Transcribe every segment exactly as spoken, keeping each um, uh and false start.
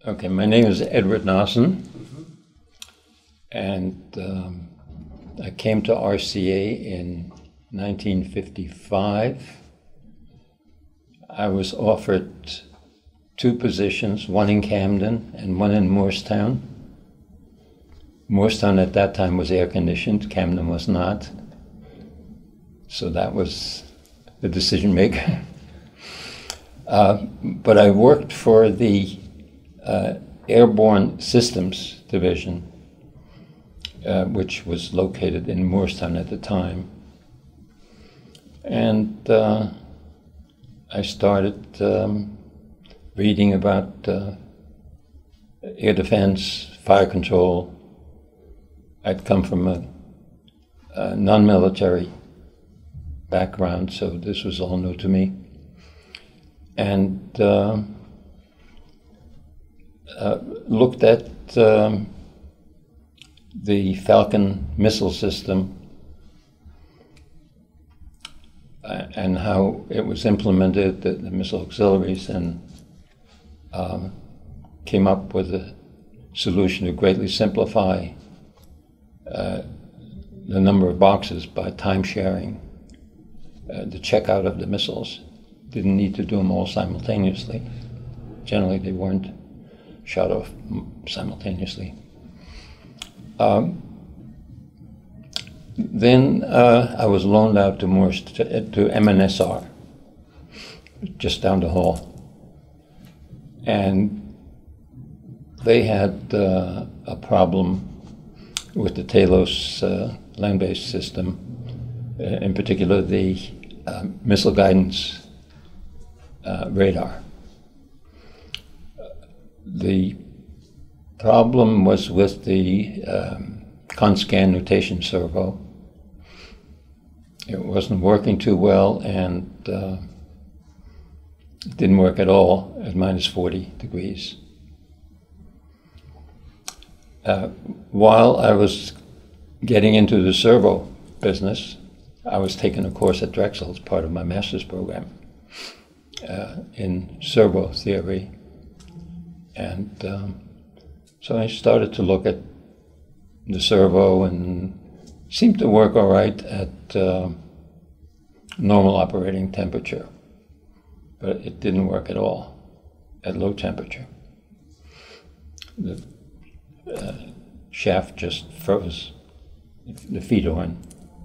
Okay, my name is Edward Nossen, mm-hmm. and um, I came to R C A in nineteen fifty-five. I was offered two positions, one in Camden and one in Moorestown. Moorestown at that time was air-conditioned, Camden was not. So that was the decision maker. uh, but I worked for the uh, Airborne Systems Division, uh, which was located in Moorestown at the time. And uh, I started um, reading about uh, air defense, fire control. I'd come from a, a non-military background, so this was all new to me. And uh, uh, looked at um, the Falcon missile system uh, and how it was implemented, the, the missile auxiliaries, and um, came up with a solution to greatly simplify uh, the number of boxes by time sharing uh, the checkout of the missiles. Didn't need to do them all simultaneously. Generally, they weren't shot off simultaneously. Um, then uh, I was loaned out to Morse to, to M N S R, just down the hall, and they had uh, a problem with the Talos uh, land-based system, uh, in particular the uh, missile guidance uh, radar. The problem was with the um, ConScan notation servo. It wasn't working too well, and uh, it didn't work at all at minus forty degrees. Uh, while I was getting into the servo business, I was taking a course at Drexel as part of my master's program uh, in servo theory. And um, so I started to look at the servo, and seemed to work all right at uh, normal operating temperature, but it didn't work at all at low temperature. The uh, shaft just froze, the feed on.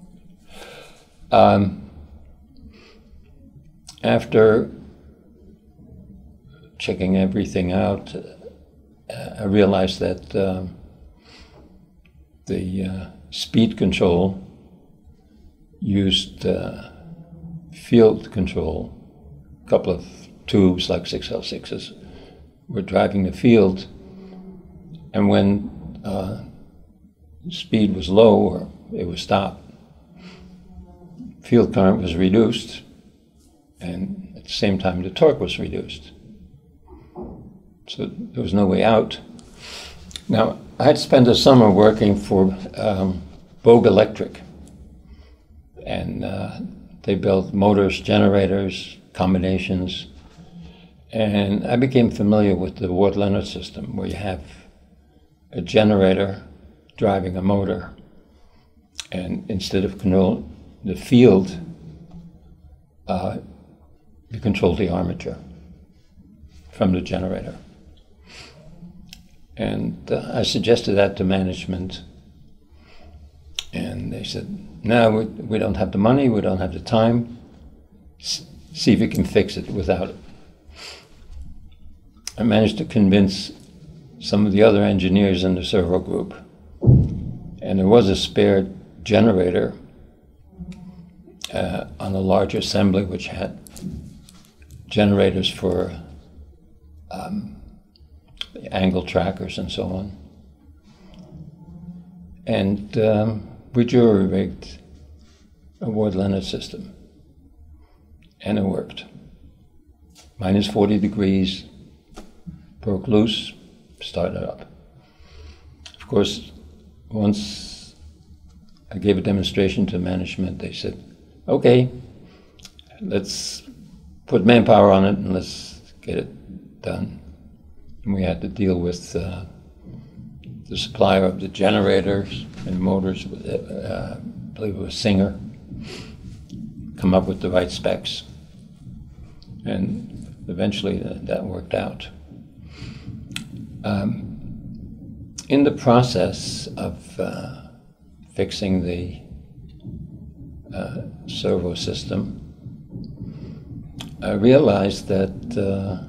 Um, after checking everything out, uh, I realized that uh, the uh, speed control used uh, field control. A couple of tubes like six L sixes were driving the field, and when uh, speed was low or it was stopped, field current was reduced, and at the same time the torque was reduced. So there was no way out. Now, I had spent a summer working for um, Bogue Electric, and uh, they built motors, generators, combinations, and I became familiar with the Ward-Leonard system, where you have a generator driving a motor, and instead of control the field, uh, you control the armature from the generator. And uh, I suggested that to management, and they said, no, we, we don't have the money, we don't have the time, S see if you can fix it without it. I managed to convince some of the other engineers in the servo group, and there was a spare generator uh, on a large assembly which had generators for um, angle trackers and so on. And um, we jury rigged a Ward-Leonard system, and it worked. minus forty degrees, broke loose, started up. Of course, once I gave a demonstration to management, they said, okay, let's put manpower on it and let's get it done. and we had to deal with uh, the supplier of the generators and motors, uh, I believe it was Singer, come up with the right specs. And eventually that, that worked out. Um, in the process of uh, fixing the uh, servo system, I realized that uh,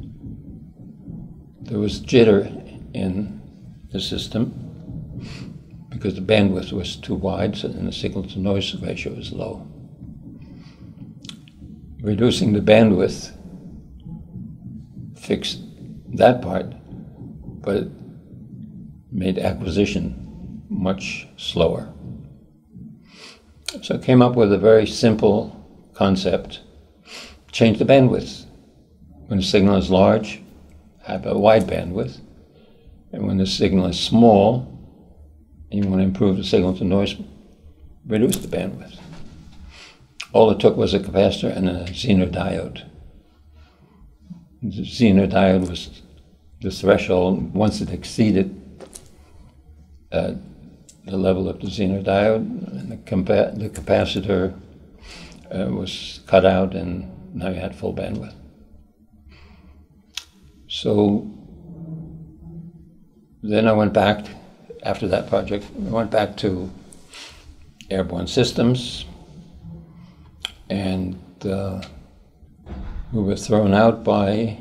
there was jitter in the system because the bandwidth was too wide and the signal-to-noise ratio was low. Reducing the bandwidth fixed that part, but it made acquisition much slower. So I came up with a very simple concept: change the bandwidth. When the signal is large, have a wide bandwidth, and when the signal is small, and you want to improve the signal-to-noise, reduce the bandwidth. All it took was a capacitor and a Zener diode. The Zener diode was the threshold. Once it exceeded uh, the level of the Zener diode, and the, compa the capacitor uh, was cut out, and now you had full bandwidth. So then I went back, after that project, I went back to Airborne Systems, and uh, we were thrown out by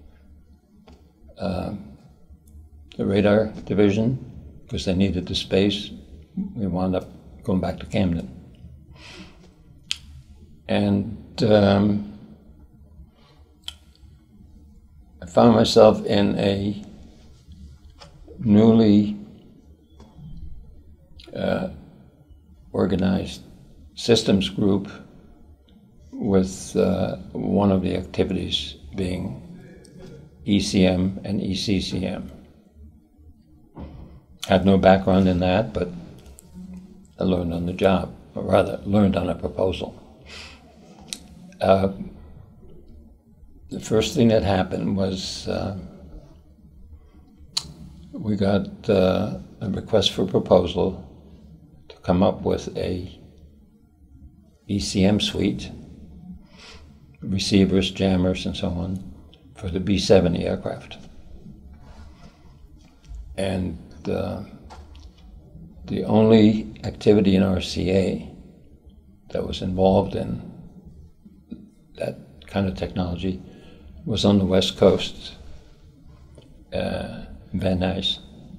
uh, the radar division because they needed the space. We wound up going back to Camden. And um, I found myself in a newly uh, organized systems group with uh, one of the activities being E C M and E C C M. Had no background in that, but I learned on the job, or rather, learned on a proposal. Uh, the first thing that happened was uh, we got uh, a request for proposal to come up with a E C M suite, receivers, jammers, and so on, for the B seventy aircraft. And uh, the only activity in R C A that was involved in that kind of technology was on the West Coast, uh, Van Nuys.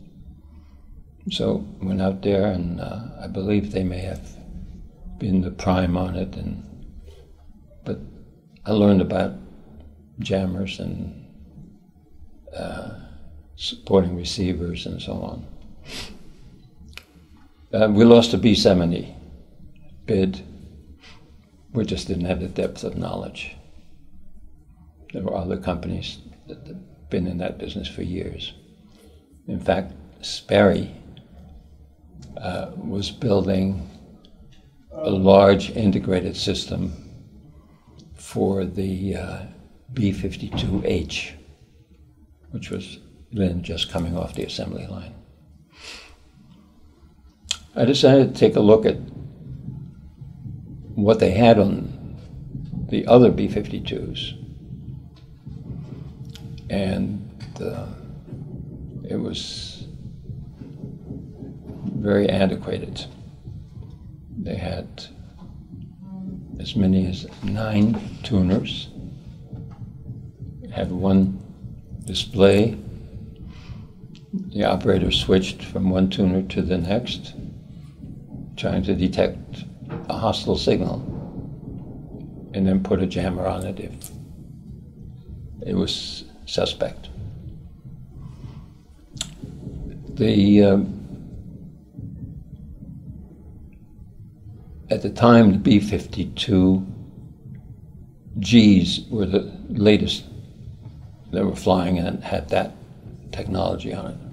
So went out there, and uh, I believe they may have been the prime on it, and but I learned about jammers and uh, supporting receivers and so on. Uh, we lost a B seventy bid. We just didn't have the depth of knowledge. There were other companies that had been in that business for years. In fact, Sperry uh, was building a large integrated system for the uh, B fifty-two H, which was then just coming off the assembly line. I decided to take a look at what they had on the other B fifty-twos, and uh, it was very antiquated. They had as many as nine tuners, had one display. The operator switched from one tuner to the next, trying to detect a hostile signal, and then put a jammer on it if it was suspect. The uh, at the time, the B fifty-two Gs were the latest that were flying and had that technology on it.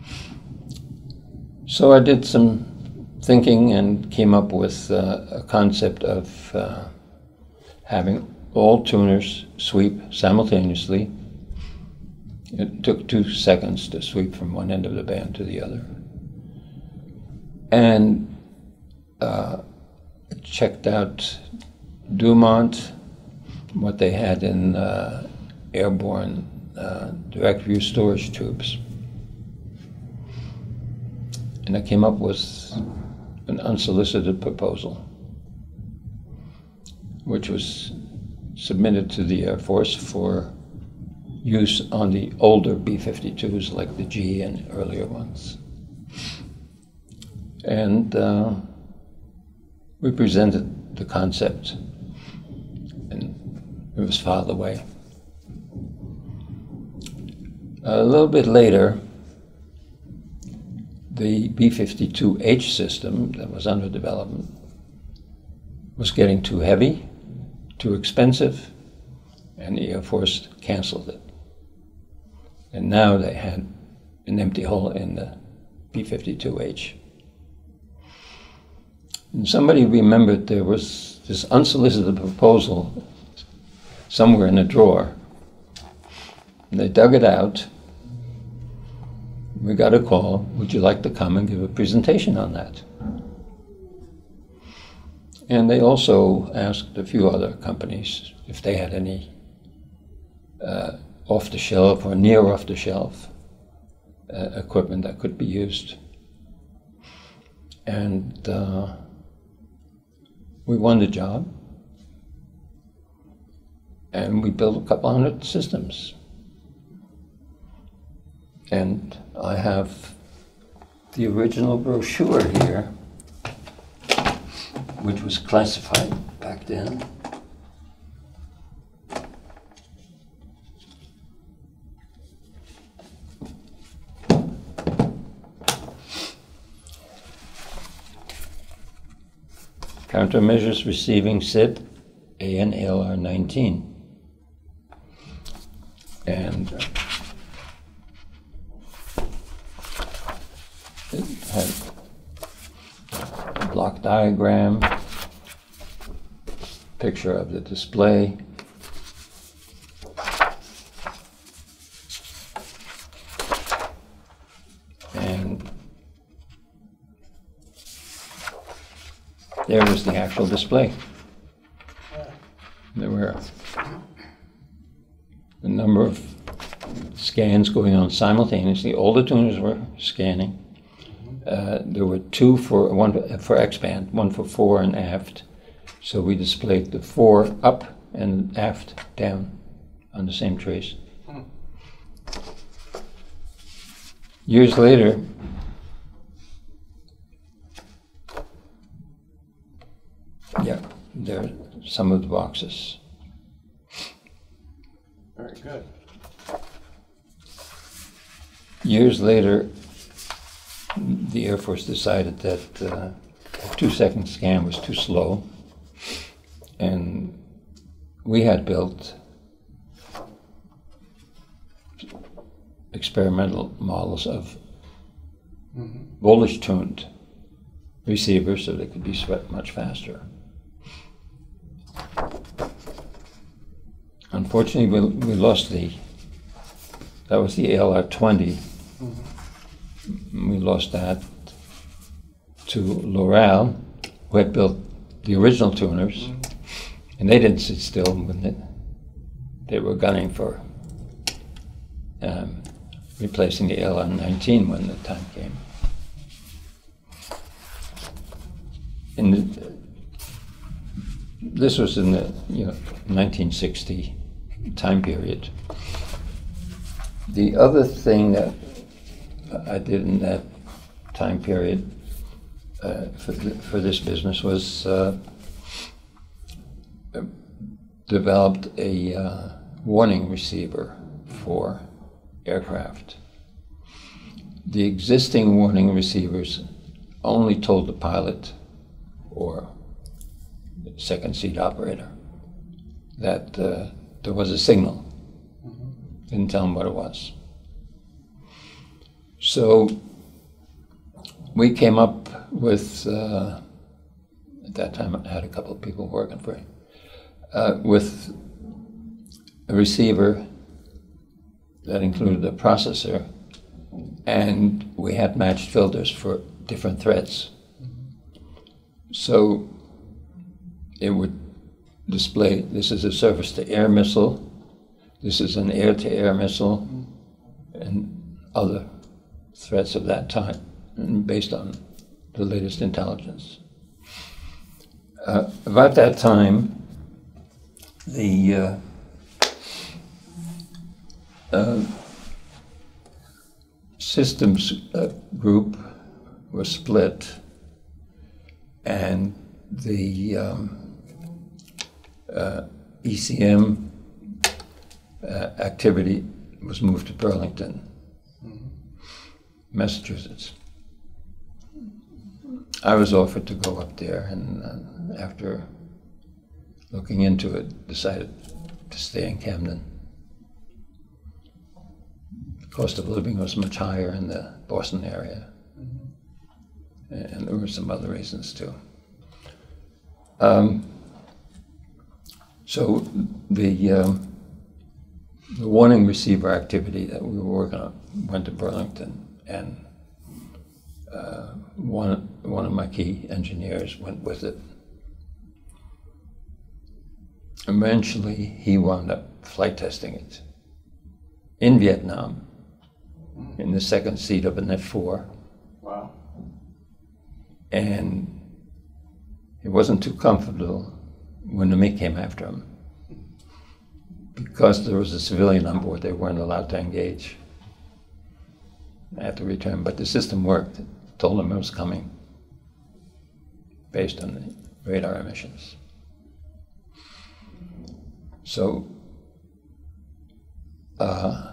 So I did some thinking and came up with uh, a concept of uh, having all tuners sweep simultaneously It took two seconds to sweep from one end of the band to the other. And uh, checked out Dumont, what they had in uh, airborne uh, direct view storage tubes. And I came up with an unsolicited proposal, which was submitted to the Air Force for use on the older B fifty-twos like the G and earlier ones. And uh, we presented the concept, and it was filed away. A little bit later, the B fifty-two H system that was under development was getting too heavy, too expensive, and the Air Force canceled it. And now they had an empty hole in the B fifty-two H. And somebody remembered there was this unsolicited proposal somewhere in a drawer. And they dug it out. We got a call, would you like to come and give a presentation on that? And they also asked a few other companies if they had any uh, off-the-shelf or near off-the-shelf uh, equipment that could be used. And uh, we won the job, and we built a couple hundred systems. And I have the original brochure here, which was classified back then. Countermeasures receiving S I D, A N A L R nineteen. And it had a block diagram, picture of the display, and there was the actual display. There were a number of scans going on simultaneously. All the tuners were scanning. Uh, there were two for one for X-band, one for fore and aft. So we displayed the fore up and aft down on the same trace. Years later, yeah, there are some of the boxes. Very good. Years later, the Air Force decided that uh, a two-second scan was too slow, and we had built experimental models of mm-hmm. voltage-tuned receivers so they could be swept much faster. Unfortunately, we, we lost the, that was the A L R twenty. Mm-hmm. We lost that to L'Oreal, who had built the original tuners, mm-hmm. and they didn't sit still when they, they were gunning for um, replacing the A L R nineteen when the time came. In the, this was in the you know nineteen sixty time period. The other thing that I did in that time period uh, for, th for this business was uh, developed a uh, warning receiver for aircraft. The existing warning receivers only told the pilot or the second seat operator that uh, there was a signal. Mm-hmm. Didn't tell them what it was. So we came up with, uh, at that time I had a couple of people working for it, uh, with a receiver that included a processor, and we had matched filters for different threats. So it would display, this is a surface-to-air missile, this is an air-to-air missile, and other threats of that time, and based on the latest intelligence. Uh, about that time, the uh, uh, systems uh, group was split, and the um, uh, E C M uh, activity was moved to Burlington, mm-hmm. Massachusetts. I was offered to go up there, and uh, after looking into it, decided to stay in Camden. The cost of living was much higher in the Boston area, mm-hmm. and there were some other reasons too. Um, so the, um, the warning receiver activity that we were working on went to Burlington, and uh, one, one of my key engineers went with it. Eventually, he wound up flight testing it in Vietnam, in the second seat of an F four. Wow. And it wasn't too comfortable when the M I G came after him. Because there was a civilian on board, they weren't allowed to engage. I had to return, but the system worked. It told them it was coming based on the radar emissions. So, uh,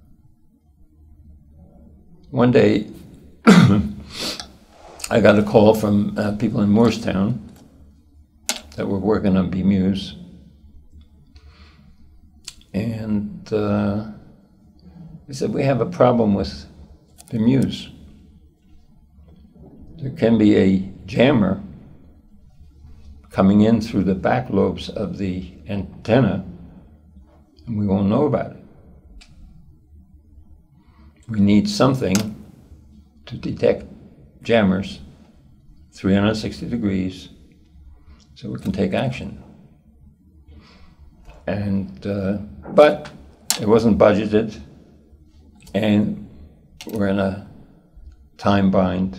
one day, I got a call from uh, people in Moorestown that were working on B MUSE, and uh, they said, we have a problem with B MUSE. There can be a jammer coming in through the back lobes of the antenna, and we won't know about it. We need something to detect jammers three hundred sixty degrees so we can take action. And, uh, but it wasn't budgeted, and we're in a time bind.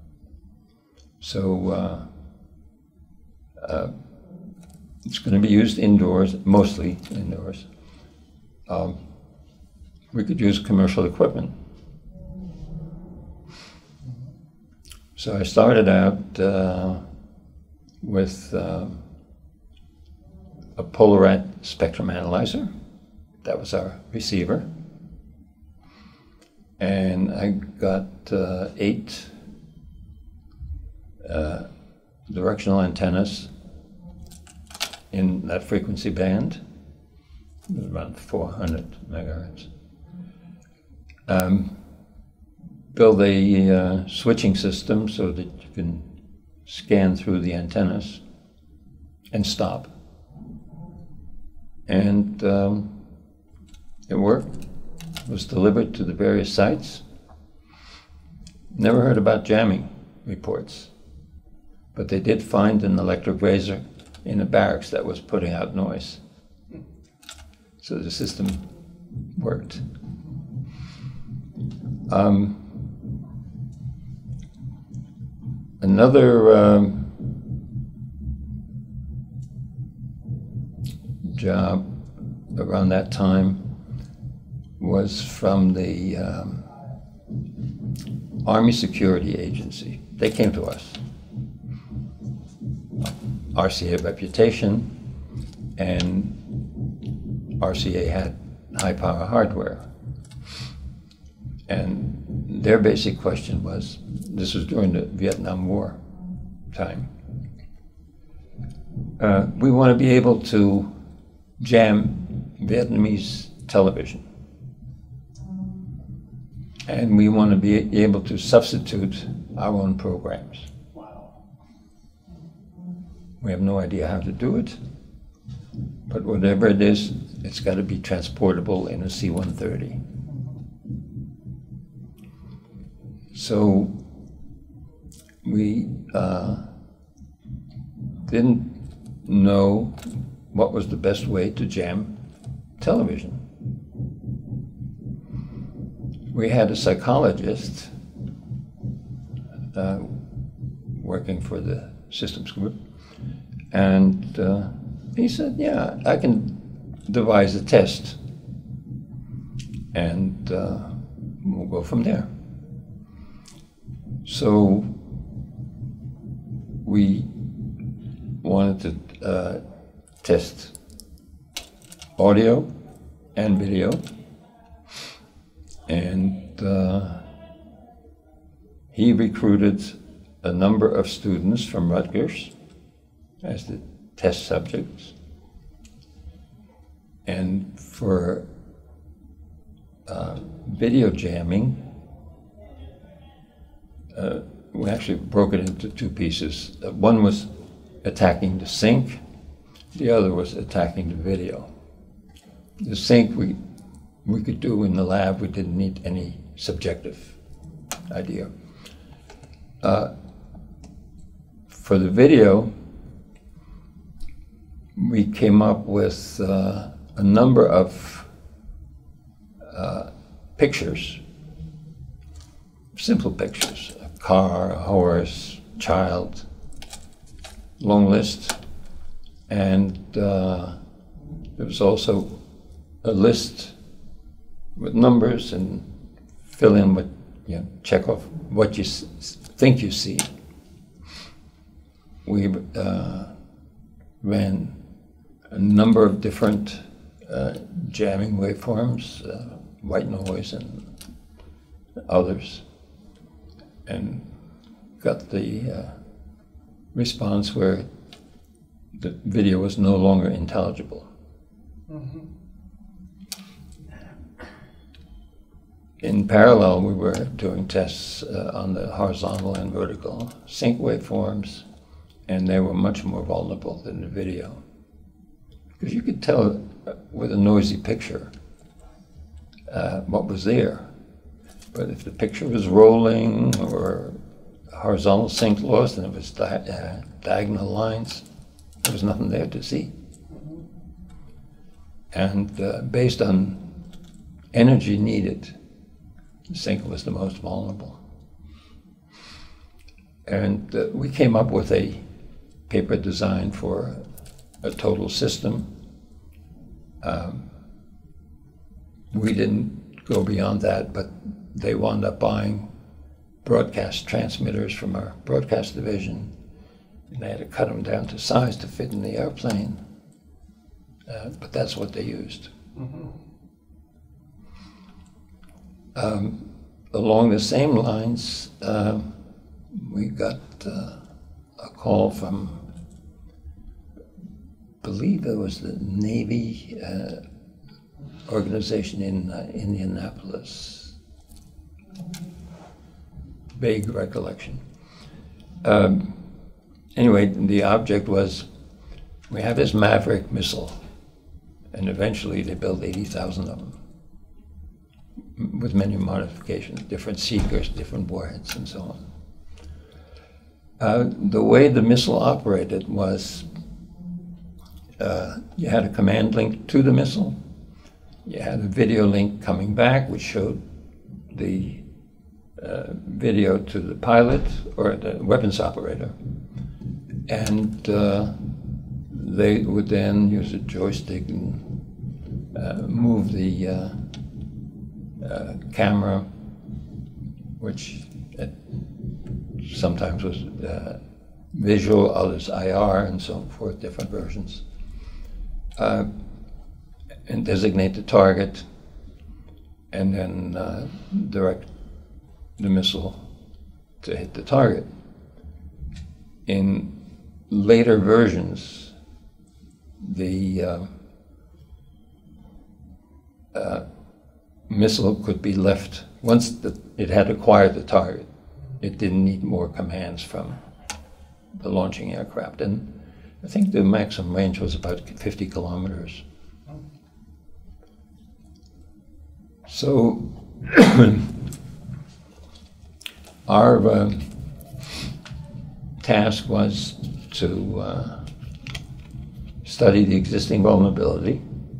So uh, uh, it's going to be used indoors, mostly indoors. Um, we could use commercial equipment. So I started out uh, with uh, a Polaret spectrum analyzer. That was our receiver. And I got uh, eight uh, directional antennas in that frequency band. It was around four hundred megahertz. Um, build a uh, switching system so that you can scan through the antennas and stop. And um, it worked. It was delivered to the various sites. Never heard about jamming reports, but they did find an electric razor in a barracks that was putting out noise. So the system worked. Um, another um, job around that time was from the um, Army Security Agency. They came to us. R C A reputation, and R C A had high-power hardware. And their basic question was, this was during the Vietnam War time, uh, we want to be able to jam Vietnamese television. And we want to be able to substitute our own programs. Wow. We have no idea how to do it, but whatever it is, it's got to be transportable in a C one thirty. So we uh, didn't know what was the best way to jam television. We had a psychologist uh, working for the systems group, and uh, he said, yeah, I can devise a test, and uh, we'll go from there. So we wanted to uh, test audio and video, and uh, he recruited a number of students from Rutgers as the test subjects. And for uh, video jamming, uh, we actually broke it into two pieces. Uh, one was attacking the sync, the other was attacking the video. The sync we, we could do in the lab, we didn't need any subjective idea. Uh, for the video, we came up with uh, a number of uh, pictures, simple pictures, a car, a horse, child, long list, and uh, there was also a list with numbers and fill in what, you know, check off what you s think you see. We uh, ran a number of different uh, jamming waveforms, uh, white noise and others, and got the uh, response where the video was no longer intelligible. Mm-hmm. In parallel, we were doing tests uh, on the horizontal and vertical sync waveforms, and they were much more vulnerable than the video. Because you could tell with a noisy picture uh, what was there. But if the picture was rolling or horizontal sync lost and it was di uh, diagonal lines, there was nothing there to see. And uh, based on energy needed, the sync was the most vulnerable. And uh, we came up with a paper design for a total system. Um, we didn't go beyond that, but they wound up buying broadcast transmitters from our broadcast division, and they had to cut them down to size to fit in the airplane. Uh, but that's what they used. Mm-hmm. Um, along the same lines, uh, we got uh, a call from, I believe it was the Navy uh, organization in uh, Indianapolis. Vague recollection. Um, anyway, the object was, we have this Maverick missile, and eventually they built eighty thousand of them, with many modifications, different seekers, different warheads, and so on. Uh, the way the missile operated was, uh, you had a command link to the missile, you had a video link coming back, which showed the uh, video to the pilot or the weapons operator, and uh, they would then use a joystick and uh, move the uh, uh, camera, which uh, sometimes was uh, visual, others I R, and so forth, different versions, uh, and designate the target, and then uh, direct the missile to hit the target. In later versions, the uh, uh, missile could be left, once the, it had acquired the target, it didn't need more commands from the launching aircraft. And I think the maximum range was about fifty kilometers. So our uh, task was to uh, study the existing vulnerability,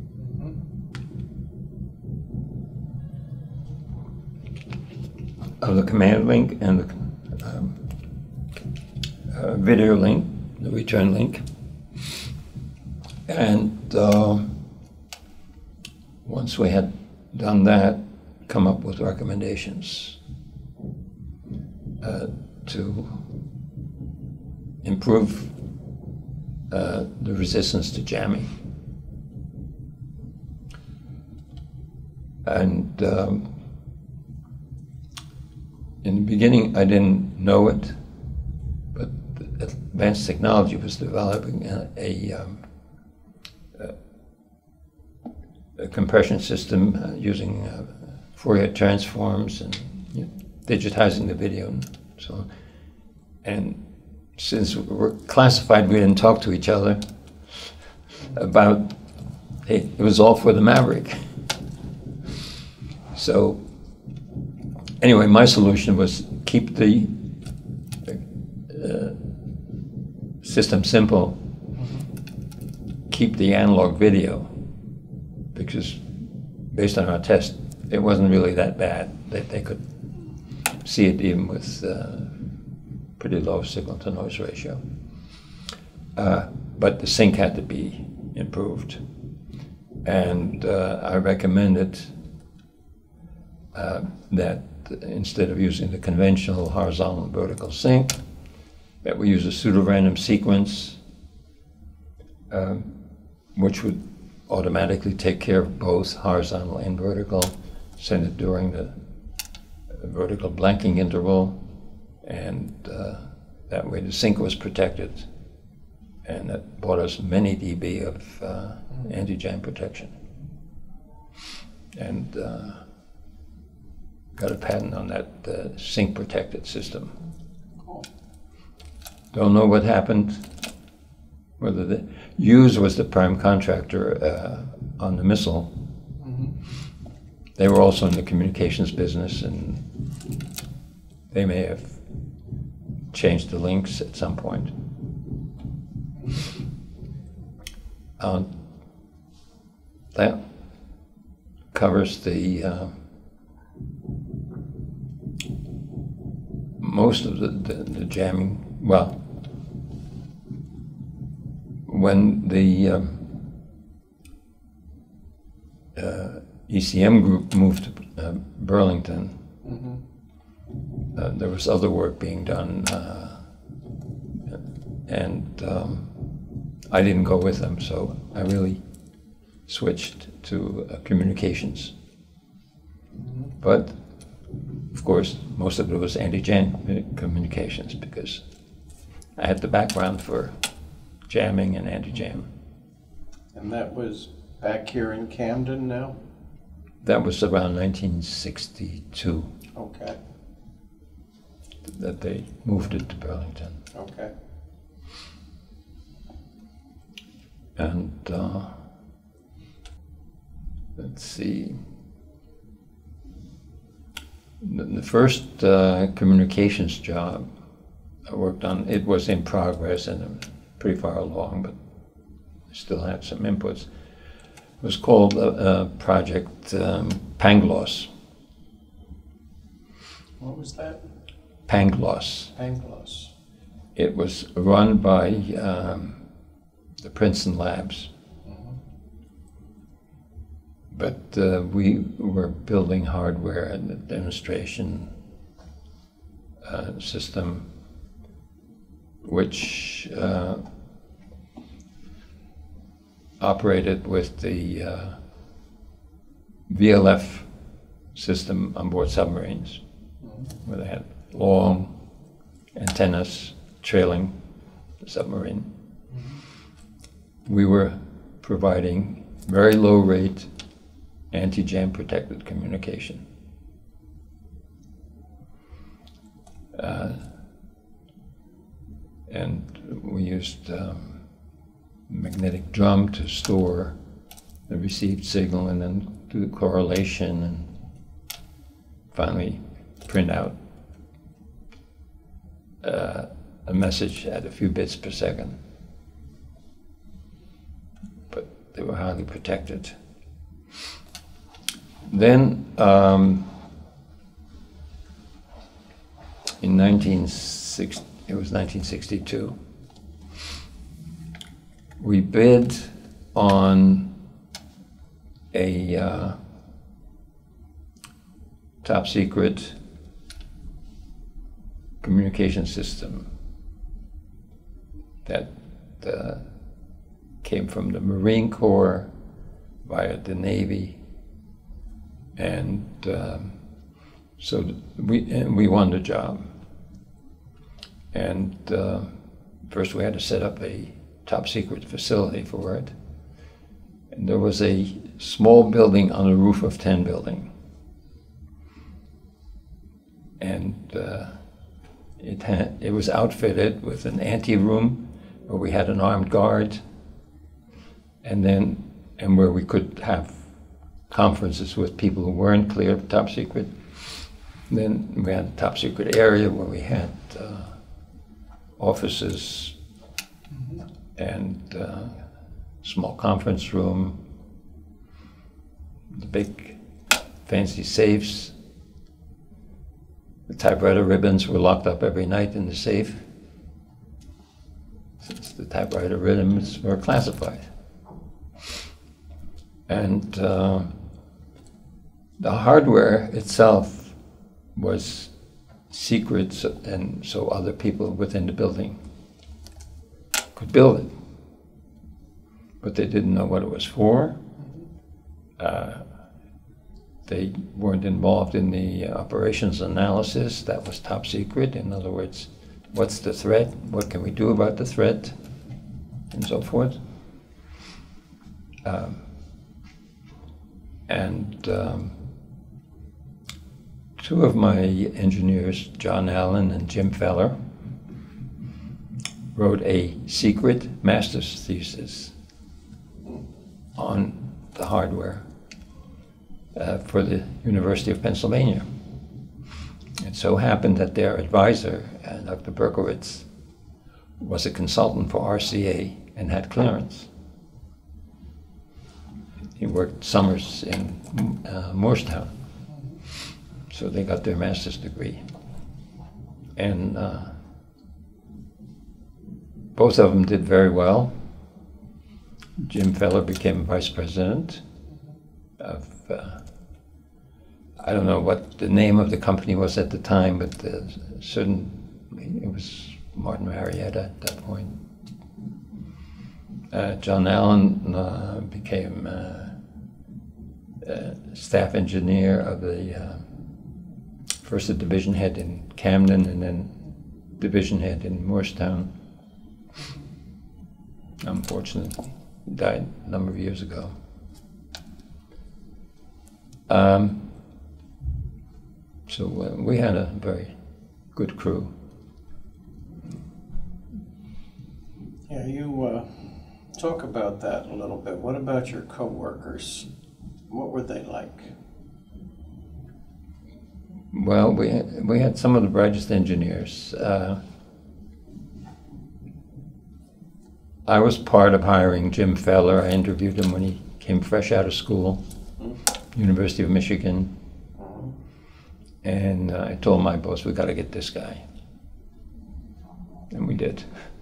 of the command link and the um, uh, video link, the return link, and uh, once we had done that, come up with recommendations uh, to improve uh, the resistance to jamming. And um, in the beginning, I didn't know it, but advanced technology was developing a, a, um, a, a compression system uh, using uh, Fourier transforms and you know, digitizing the video and so on. And since we're classified, we didn't talk to each other about, hey, it was all for the Maverick. So anyway, my solution was keep the uh, system simple, keep the analog video, because based on our test, it wasn't really that bad. They, they could see it even with uh, pretty low signal-to-noise ratio. Uh, but the sync had to be improved. And uh, I recommended uh, that instead of using the conventional horizontal and vertical sync, that we use a pseudo-random sequence, um, which would automatically take care of both horizontal and vertical, send it during the vertical blanking interval, and uh, that way the sync was protected, and that bought us many dB of uh, anti-jam protection. And uh, got a patent on that uh, sync protected system. Cool. Don't know what happened, whether the Hughes was the prime contractor uh, on the missile. Mm-hmm. They were also in the communications business, and they may have changed the links at some point. Um, that covers the uh, most of the, the, the jamming. Well, when the um, uh, E C M group moved to uh, Burlington, mm-hmm. uh, there was other work being done, uh, and um, I didn't go with them, so I really switched to uh, communications. Mm-hmm. But of course, most of it was anti-jam communications because I had the background for jamming and anti-jam. And that was back here in Camden now? That was around nineteen sixty-two. Okay. That they moved it to Burlington. Okay. And uh, let's see. The, the first uh, communications job I worked on, it was in progress and pretty far along, but still had some inputs. It was called a, a project um, Pangloss. What was that? Pangloss. Pangloss. It was run by um, the Princeton Labs. But uh, we were building hardware and the demonstration uh, system, which uh, operated with the uh, V L F system on board submarines, mm-hmm. where they had long antennas trailing the submarine. Mm-hmm. We were providing very low rate anti-jam protected communication. Uh, and we used um, magnetic drum to store the received signal and then do the correlation and finally print out uh, a message at a few bits per second. But they were highly protected. Then, um, in nineteen sixty, it was nineteen sixty-two, we bid on a uh, top secret communication system that uh, came from the Marine Corps via the Navy, and um, so we and we won the job. And uh, first we had to set up a top secret facility for it. And there was a small building on a roof of ten building. And uh, it had, it was outfitted with an ante-room where we had an armed guard, and then and where we could have conferences with people who weren't cleared top secret. And then we had a top secret area where we had uh, offices and uh, small conference room, the big fancy safes. The typewriter ribbons were locked up every night in the safe, since the typewriter ribbons were classified. And uh, the hardware itself was secret, so, and so other people within the building could build it. But they didn't know what it was for. Uh, they weren't involved in the operations analysis. That was top secret. In other words, what's the threat? What can we do about the threat? And so forth. Um, and um, two of my engineers, John Allen and Jim Feller, wrote a secret master's thesis on the hardware uh, for the University of Pennsylvania. It so happened that their advisor, uh, Doctor Berkowitz, was a consultant for R C A and had clearance. He worked summers in uh, Moorestown, so they got their master's degree. And uh, both of them did very well. Jim Feller became vice president of, uh, I don't know what the name of the company was at the time, but the certain, it was Martin Marietta at that point. Uh, John Allen uh, became uh, uh, staff engineer of the, uh, first a division head in Camden and then division head in Moorestown. Unfortunately, he died a number of years ago. Um, so uh, we had a very good crew. Yeah, you uh, talk about that a little bit. What about your co-workers? What were they like? Well, we had, we had some of the brightest engineers. Uh, I was part of hiring Jim Feller. I interviewed him when he came fresh out of school, mm-hmm. University of Michigan. Mm-hmm. And uh, I told my boss, we got to get this guy. And we did.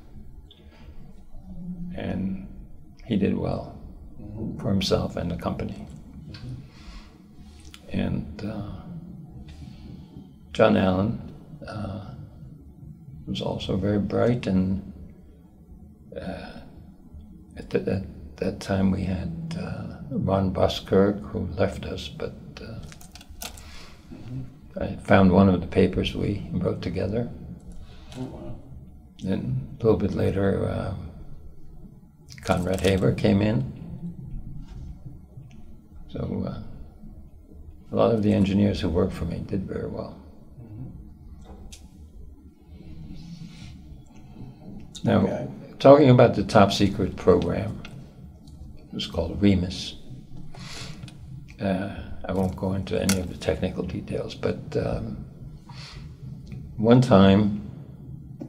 And he did well mm-hmm. for himself and the company. Mm-hmm. And uh, John Allen uh, was also very bright, and uh, at, the, at that time we had uh, Ron Buskirk, who left us, but uh, mm-hmm. I found one of the papers we wrote together. Oh, wow. Then a little bit later, uh, Conrad Haber came in. So uh, a lot of the engineers who worked for me did very well. Now, okay. Talking about the top secret program, it was called REMIS. Uh, I won't go into any of the technical details, but um, one time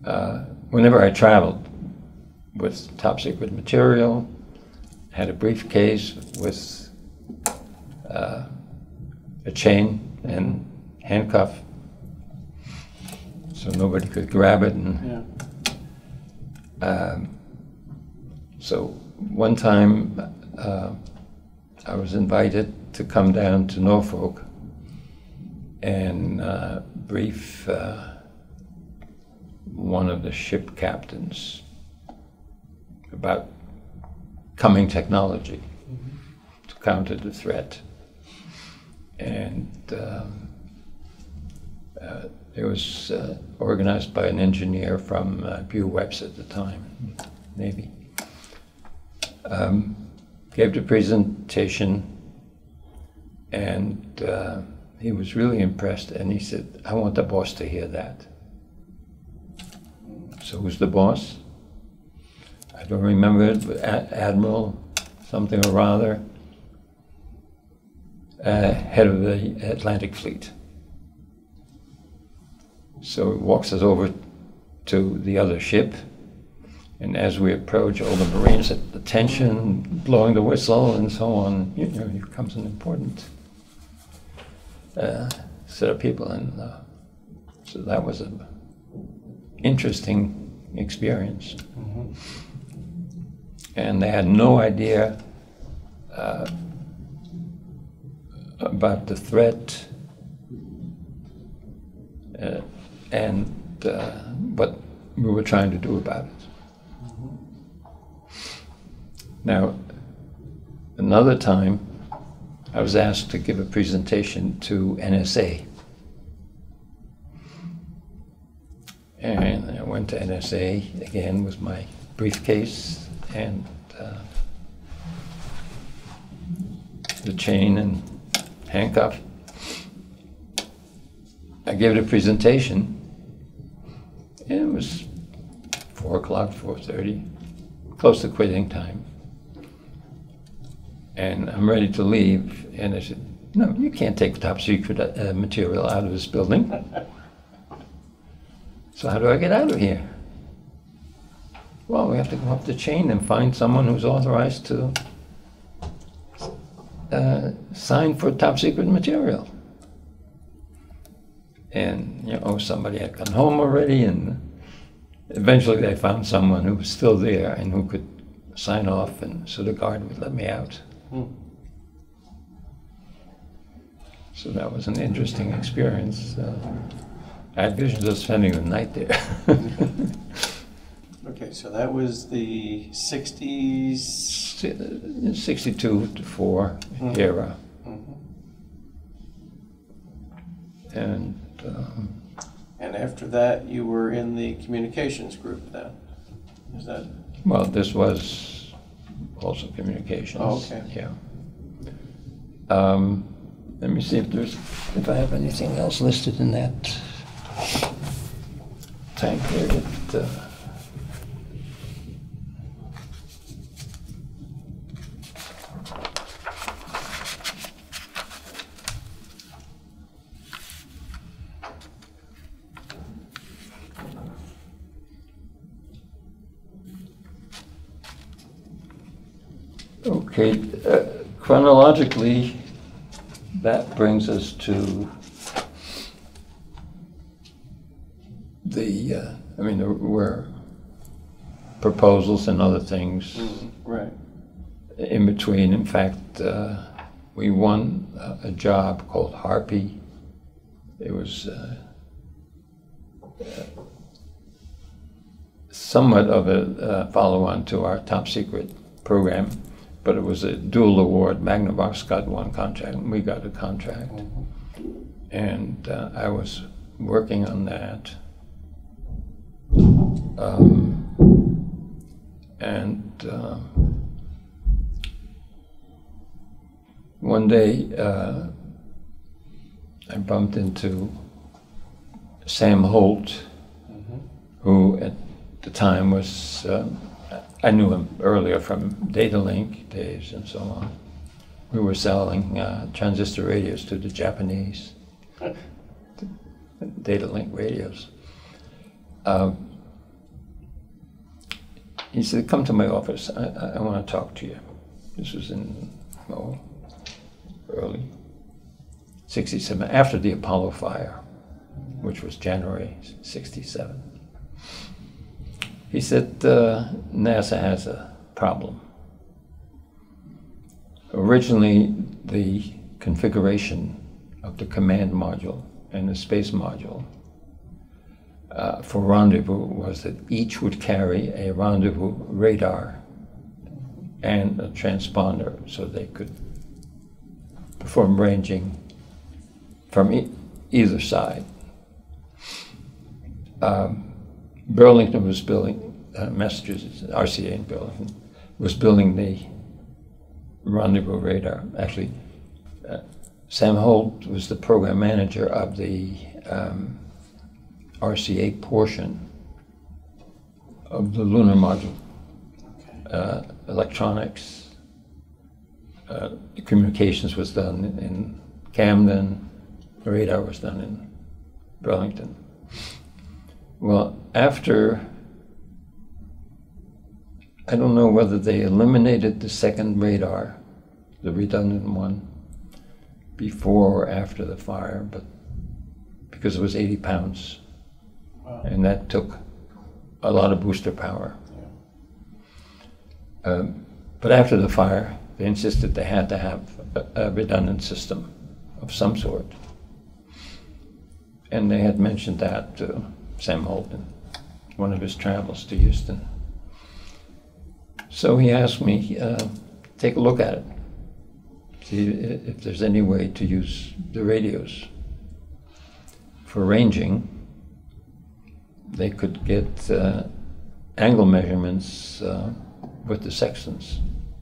uh, whenever I traveled with top secret material, had a briefcase with uh, a chain and handcuff, so nobody could grab it. And Yeah. um, so one time uh, I was invited to come down to Norfolk and uh, brief uh, one of the ship captains about coming technology mm-hmm. to counter the threat. And um, uh, it was uh, organized by an engineer from uh, Buell-Webs at the time, Navy. Um, gave the presentation, and uh, he was really impressed, and he said, I want the boss to hear that. So who's the boss? I don't remember it, but Admiral something or other, uh, head of the Atlantic Fleet. So he walks us over to the other ship, and as we approach, all the Marines at attention, blowing the whistle and so on. You know, here comes an important uh, set of people, and uh, so that was an interesting experience. Mm-hmm. And they had no idea uh, about the threat uh, and uh, what we were trying to do about it. Mm-hmm. Now, another time, I was asked to give a presentation to N S A. And I went to N S A again with my briefcase and uh, the chain and handcuff. I gave it a presentation. And it was four o'clock, four thirty, close to quitting time. And I'm ready to leave, and I said, no, you can't take top secret uh, material out of this building. So how do I get out of here? Well, we have to go up the chain and find someone who's authorized to uh, sign for top secret material. And, you know, somebody had gone home already, and eventually they found someone who was still there and who could sign off, and so the guard would let me out. Hmm. So that was an interesting experience. Uh, I had visions of spending the night there. Okay, so that was the sixties? sixty-two to four mm-hmm. era. Mm-hmm. And um, and after that, you were in the communications group then? Is that? Well, this was also communications. Oh, okay. Yeah. Um, let me see if there's, if I have anything else listed in that time period. Uh, Okay, uh, chronologically, that brings us to the, uh, I mean, there were proposals and other things mm, right. in between. In fact, uh, we won a, a job called Harpy. It was uh, uh, somewhat of a uh, follow-on to our top secret program. But it was a dual award. Magnavox got one contract, and we got a contract. Mm-hmm. And uh, I was working on that. Um, and uh, one day, uh, I bumped into Sam Holt, mm-hmm. who at the time was uh, I knew him earlier from Data Link days and so on. We were selling uh, transistor radios to the Japanese. Data Link radios. Uh, he said, come to my office. I, I, I want to talk to you. This was in, oh, early sixty-seven, after the Apollo fire, which was January sixty-seven. He said, uh, NASA has a problem. Originally, the configuration of the command module and the space module uh, for rendezvous was that each would carry a rendezvous radar and a transponder, so they could perform ranging from e either side. Um, Burlington was building, uh, Massachusetts, R C A in Burlington, was building the rendezvous radar. Actually, uh, Sam Holt was the program manager of the um, R C A portion of the lunar module. Uh, electronics, uh, communications was done in, in Camden, the radar was done in Burlington. Well, after, I don't know whether they eliminated the second radar, the redundant one, before or after the fire, but because it was eighty pounds, wow. And that took a lot of booster power. Yeah. Um, but after the fire, they insisted they had to have a, a redundant system of some sort. And they had mentioned that to Sam Holt in one of his travels to Houston. So he asked me, uh, take a look at it, see if there's any way to use the radios. For ranging, they could get uh, angle measurements uh, with the sextants.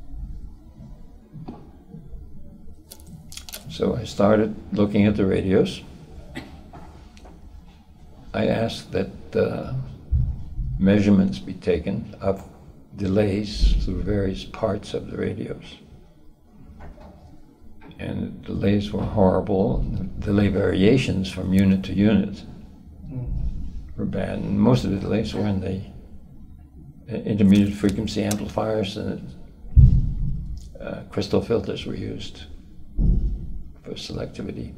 So I started looking at the radios. I asked that uh, measurements be taken of delays through various parts of the radios. And the delays were horrible. Delay variations from unit to unit were bad. And most of the delays were in the intermediate frequency amplifiers, and uh, crystal filters were used for selectivity.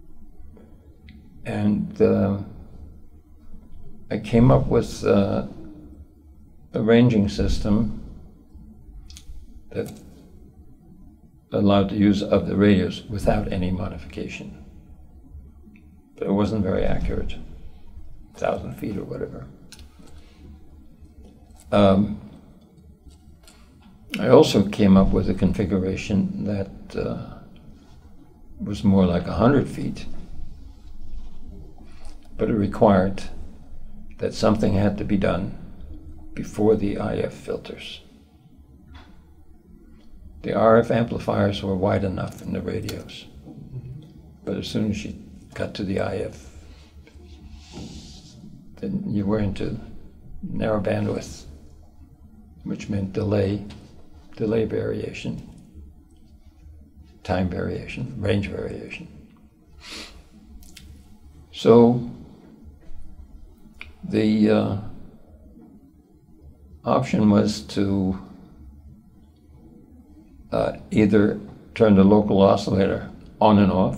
And uh, I came up with uh, a ranging system that allowed the use of the radios without any modification. But it wasn't very accurate, a thousand feet or whatever. Um, I also came up with a configuration that uh, was more like a hundred feet, but it required that something had to be done before the I F filters. The R F amplifiers were wide enough in the radios, but as soon as you got to the I F, then you were into narrow bandwidth, which meant delay, delay variation, time variation, range variation. So the uh, option was to uh, either turn the local oscillator on and off,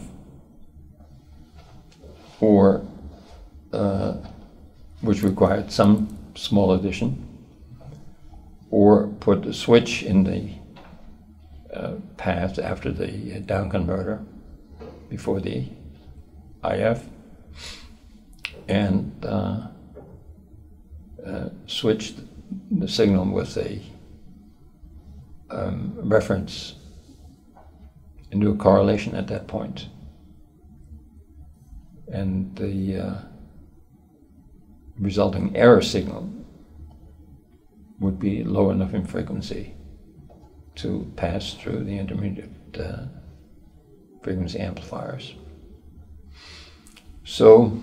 or uh, which required some small addition, or put a switch in the uh, path after the down converter before the I F, and uh, uh, switched the signal with a um, reference into a correlation at that point. And the uh, resulting error signal would be low enough in frequency to pass through the intermediate uh, frequency amplifiers. So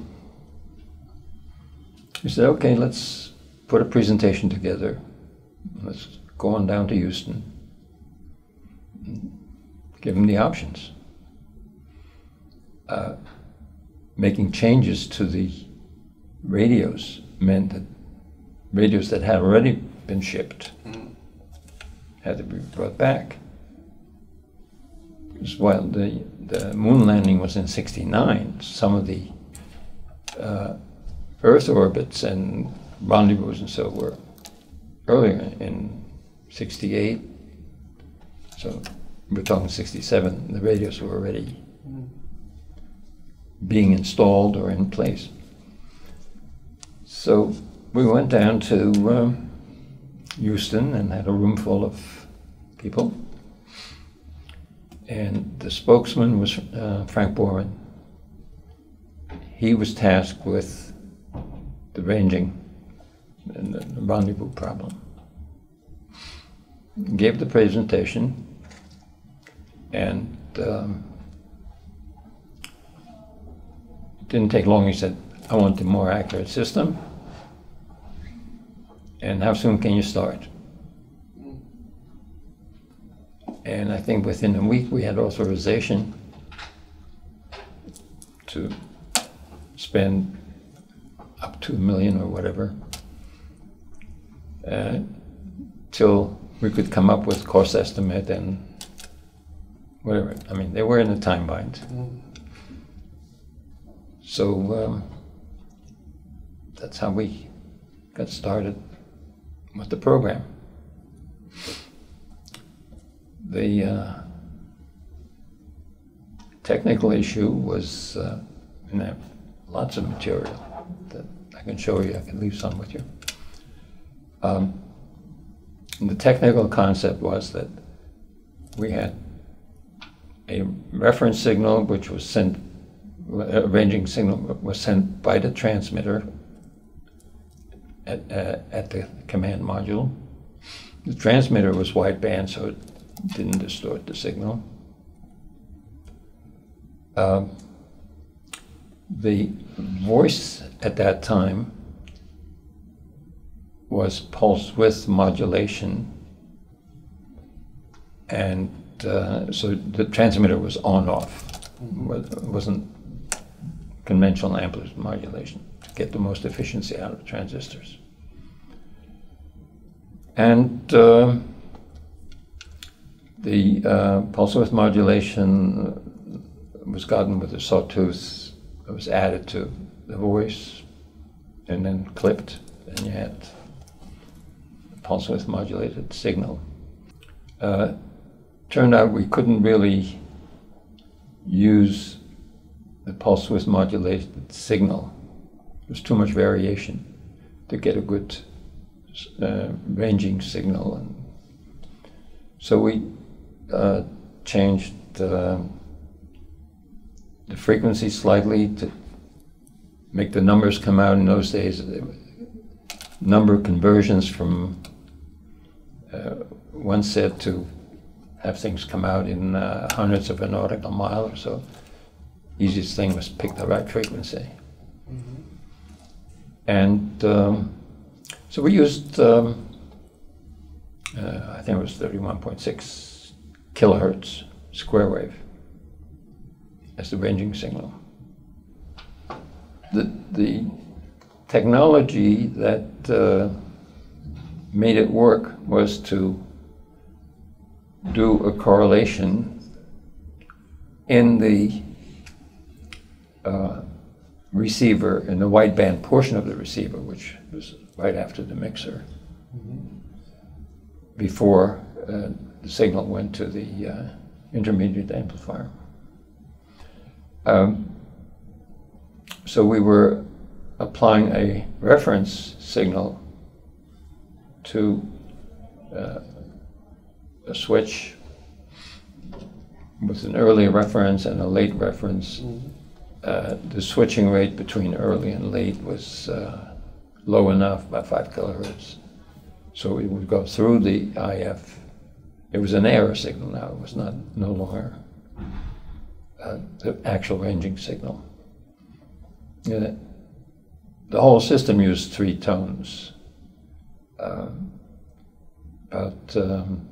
we said, okay, let's put a presentation together. Let's go on down to Houston, give them the options. Uh, making changes to the radios meant that radios that had already been shipped. Mm. Had to be brought back. Because while the, the moon landing was in sixty-nine, some of the uh, Earth orbits and rendezvous and so were earlier in sixty-eight. So we're talking sixty-seven. The radios were already mm. being installed or in place. So we went down to um, Houston and had a room full of people. And the spokesman was uh, Frank Borman. He was tasked with the ranging and the, the rendezvous problem. Gave the presentation, and um, it didn't take long. He said, I want a more accurate system, and how soon can you start? And I think within a week we had authorization to spend up to a million or whatever uh, till we could come up with cost estimate and whatever. I mean, they were in a time bind. Mm. So um, that's how we got started with the program. The uh, technical issue was, uh, and I have lots of material that I can show you. I can leave some with you. Um, the technical concept was that we had a reference signal which was sent, a ranging signal was sent by the transmitter at, uh, at the command module. The transmitter was wideband, so it didn't distort the signal. Um, the voice at that time was pulse width modulation, and uh, so the transmitter was on-off. It wasn't conventional amplitude modulation to get the most efficiency out of the transistors. And uh, the uh, pulse width modulation was gotten with a sawtooth that was added to the voice and then clipped, and you had a pulse width modulated signal. Uh, turned out we couldn't really use the pulse width modulated signal. There was too much variation to get a good uh, ranging signal. And so we uh, changed uh, the frequency slightly to make the numbers come out. In those days, number conversions from uh, one set to have things come out in uh, hundreds of a nautical mile or so. Easiest thing was pick the right frequency. Mm-hmm. And um, so we used, um, uh, I think it was thirty-one point six kilohertz square wave as the ranging signal. The, the technology that uh, made it work was to do a correlation in the uh, receiver, in the wideband portion of the receiver, which was right after the mixer, mm-hmm. before uh, the signal went to the uh, intermediate amplifier. Um, so we were applying a reference signal to uh, a switch with an early reference and a late reference. Mm-hmm. Uh, the switching rate between early and late was uh, low enough, about five kilohertz. So it would go through the I F. It was an error signal now. It was not no longer uh, the actual ranging signal. Yeah, the whole system used three tones. Um, about um,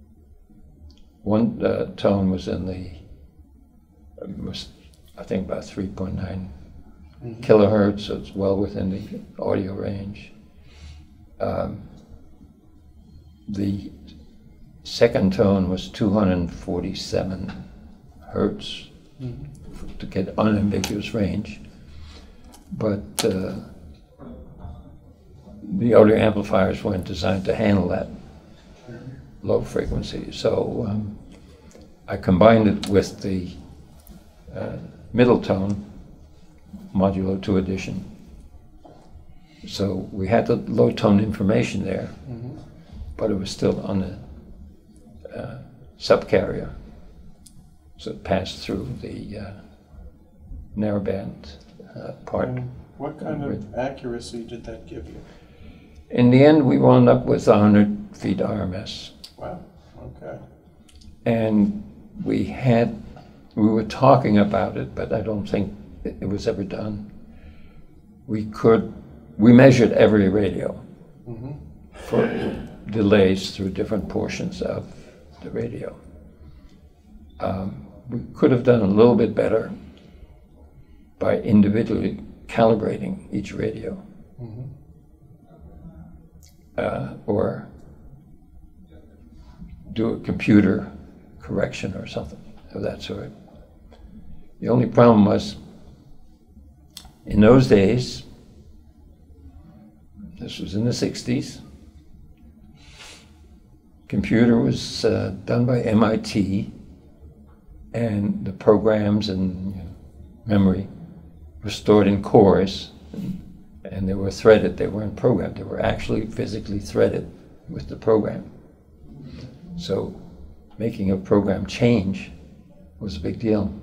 one uh, tone was in the was I think about three point nine mm-hmm. kilohertz, so it's well within the audio range. Um, the second tone was two hundred forty-seven hertz mm-hmm. to get unambiguous range. But uh, the audio amplifiers weren't designed to handle that low frequency. So um, I combined it with the uh, middle tone, modulo two edition. So we had the low tone information there, mm-hmm. but it was still on the uh, subcarrier. So it passed through the uh, narrowband uh, part. And what kind of accuracy did that give you? In the end, we wound up with one hundred feet R M S. Wow, okay. And we had, we were talking about it, but I don't think it was ever done. We could, we measured every radio mm-hmm. for delays through different portions of the radio. Um, we could have done a little bit better by individually calibrating each radio. Mm-hmm. Uh, or do a computer correction or something of that sort. The only problem was, in those days, this was in the sixties, computer was uh, done by M I T, and the programs and you know, memory were stored in cores, and, and they were threaded. They weren't programmed. They were actually physically threaded with the program. So making a program change was a big deal.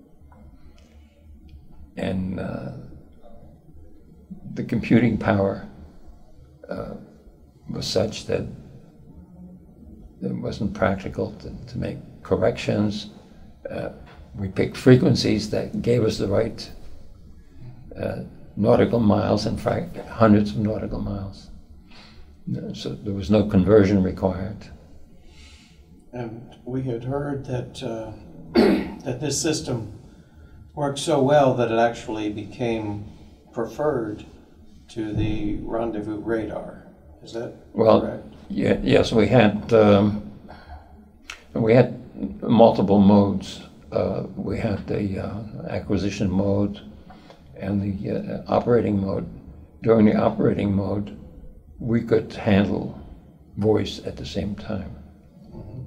And uh, the computing power uh, was such that it wasn't practical to, to make corrections. Uh, we picked frequencies that gave us the right uh, nautical miles, in fact, hundreds of nautical miles. So there was no conversion required. And we had heard that uh, that this system worked so well that it actually became preferred to the rendezvous radar. Is that well, correct? Yeah, yes, we had um, we had multiple modes. Uh, we had the uh, acquisition mode and the uh, operating mode. During the operating mode, we could handle voice at the same time. Mm-hmm.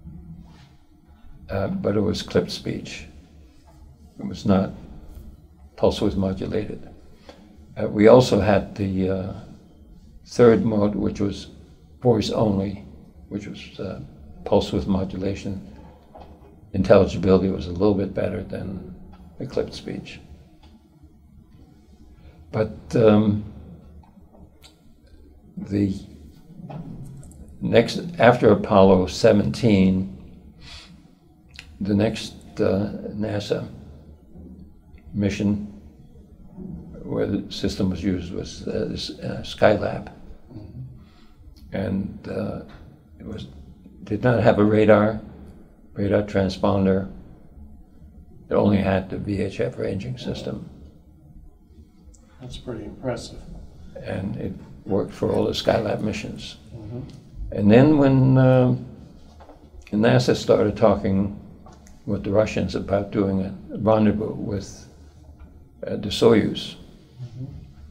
uh, but it was clipped speech. It was not pulse width modulated. Uh, we also had the uh, third mode, which was voice only, which was uh, pulse width modulation. Intelligibility was a little bit better than the clipped speech. But um, the next, after Apollo seventeen, the next uh, NASA mission where the system was used was uh, this, uh, Skylab. Mm-hmm. And uh, it was did not have a radar, radar transponder. It only had the V H F ranging system. That's pretty impressive. And it worked for all the Skylab missions. Mm-hmm. And then when uh, NASA started talking with the Russians about doing a rendezvous with uh, the Soyuz, mm-hmm.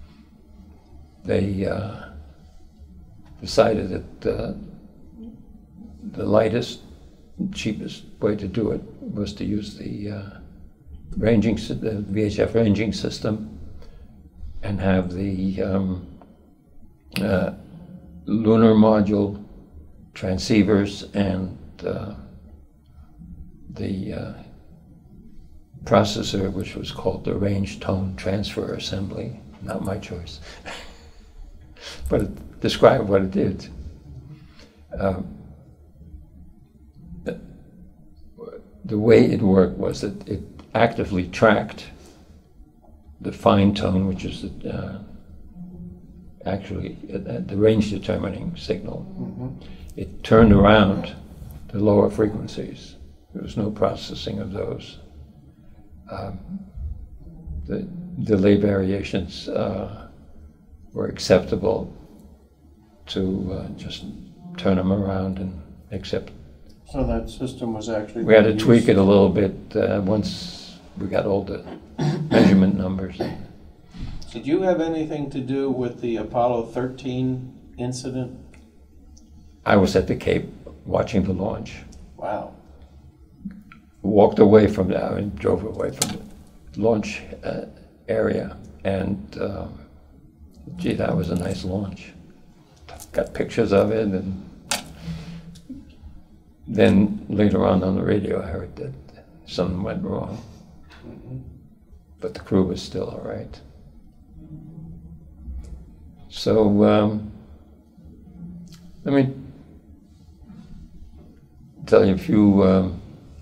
they uh, decided that uh, the lightest, cheapest way to do it was to use the uh, ranging, the V H F ranging system, and have the um, uh, lunar module transceivers and uh, the uh, processor, which was called the range tone transfer assembly. Not my choice, but it described what it did. Um, the way it worked was that it actively tracked the fine tone, which is the, uh, actually uh, the range determining signal. Mm-hmm. It turned around the lower frequencies. There was no processing of those. Um, the delay variations uh, were acceptable to uh, just turn them around and accept. So that system was actually... We had to tweak it a little bit uh, once we got all the measurement numbers. Did you have anything to do with the Apollo thirteen incident? I was at the Cape watching the launch. Wow. Walked away from that and drove away from the launch uh, area, and uh, gee, that was a nice launch. Got pictures of it, and then later on on the radio I heard that something went wrong. Mm-hmm. But the crew was still all right. So um, let me tell you a few um,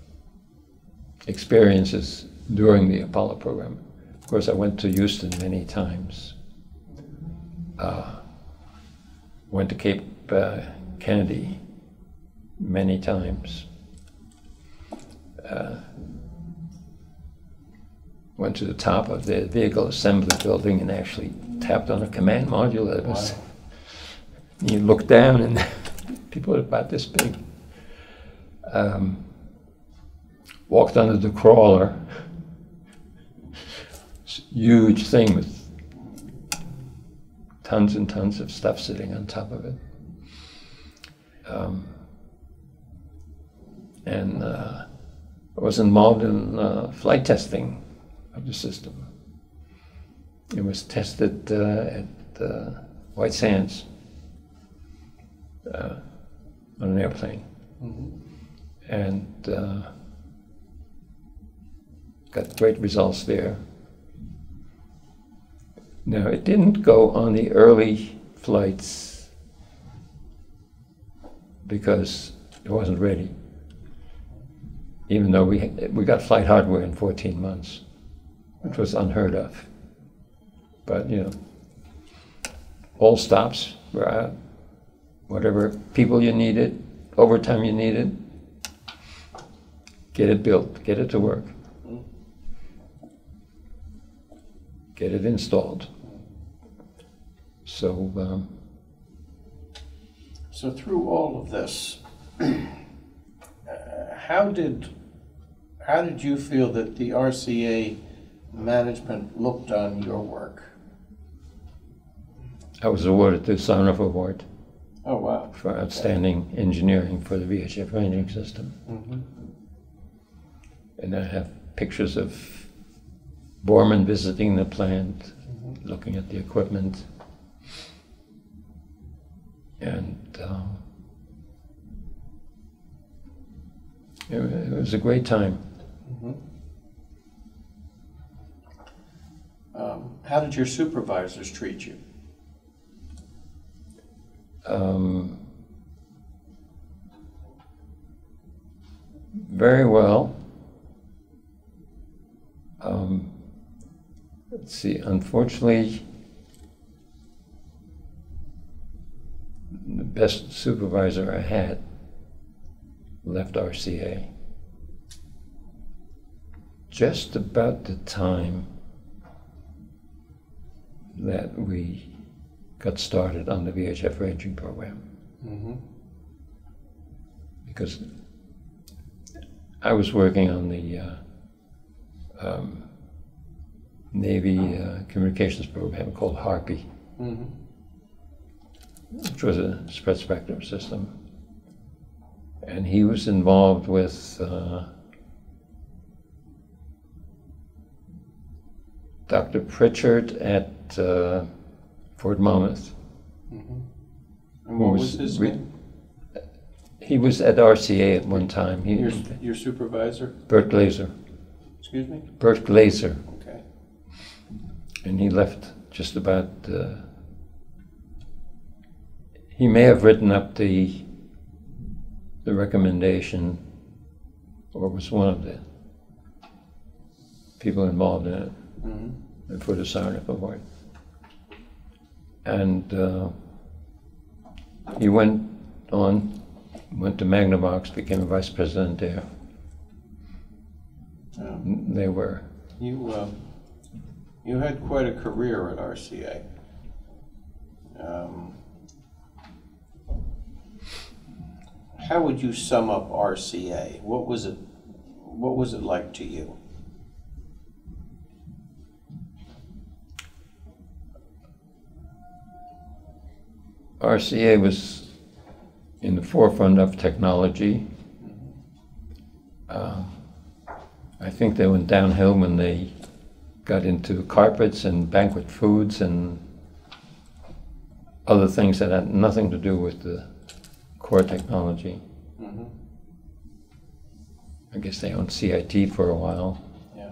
experiences during the Apollo program. Of course, I went to Houston many times. Uh, went to Cape uh, Kennedy many times. Uh, went to the top of the vehicle assembly building and actually tapped on a command module. That was, wow. You look down and people are about this big. Um, walked under the crawler. Huge thing with tons and tons of stuff sitting on top of it. Um, and uh, I was involved in uh, flight testing of the system. It was tested uh, at uh, White Sands uh, on an airplane. Mm-hmm. And uh, got great results there. Now, it didn't go on the early flights because it wasn't ready, even though we, we got flight hardware in fourteen months, which was unheard of. But, you know, all stops were out, whatever people you needed, overtime you needed, get it built, get it to work, get it installed. So, um, so through all of this, uh, how did how did you feel that the R C A management looked on your work? I was awarded the Sarnoff Award. Oh, wow. For outstanding okay. engineering for the V H F ranging system. Mm-hmm. And I have pictures of Borman visiting the plant, mm-hmm. looking at the equipment. And um, it, it was a great time. Mm-hmm. Um, how did your supervisors treat you? Um, very well. Um, let's see, unfortunately, the best supervisor I had left R C A just about the time that we got started on the V H F ranging program. Mm-hmm. Because I was working on the uh, um, Navy uh, communications program called Harpy, mm-hmm. which was a spread spectrum system. And he was involved with uh, Doctor Pritchard at uh, Fort Monmouth. Mm-hmm. And what was, was his name? He was at R C A at one time. He, your, your supervisor? Bert Glazer. Excuse me? Bert Glazer. Okay. And he left just about, uh, he may have written up the the recommendation, or was one of the people involved in it, mm-hmm. for the Sarnoff Award. And uh, he went on, went to Magnavox, became a vice president there. Yeah. They were. You uh, you had quite a career at R C A. Um, how would you sum up R C A? What was it, what was it like to you? R C A was in the forefront of technology. Uh, I think they went downhill when they got into carpets and banquet foods and other things that had nothing to do with the core technology. Mm-hmm. I guess they owned C I T for a while. Yeah.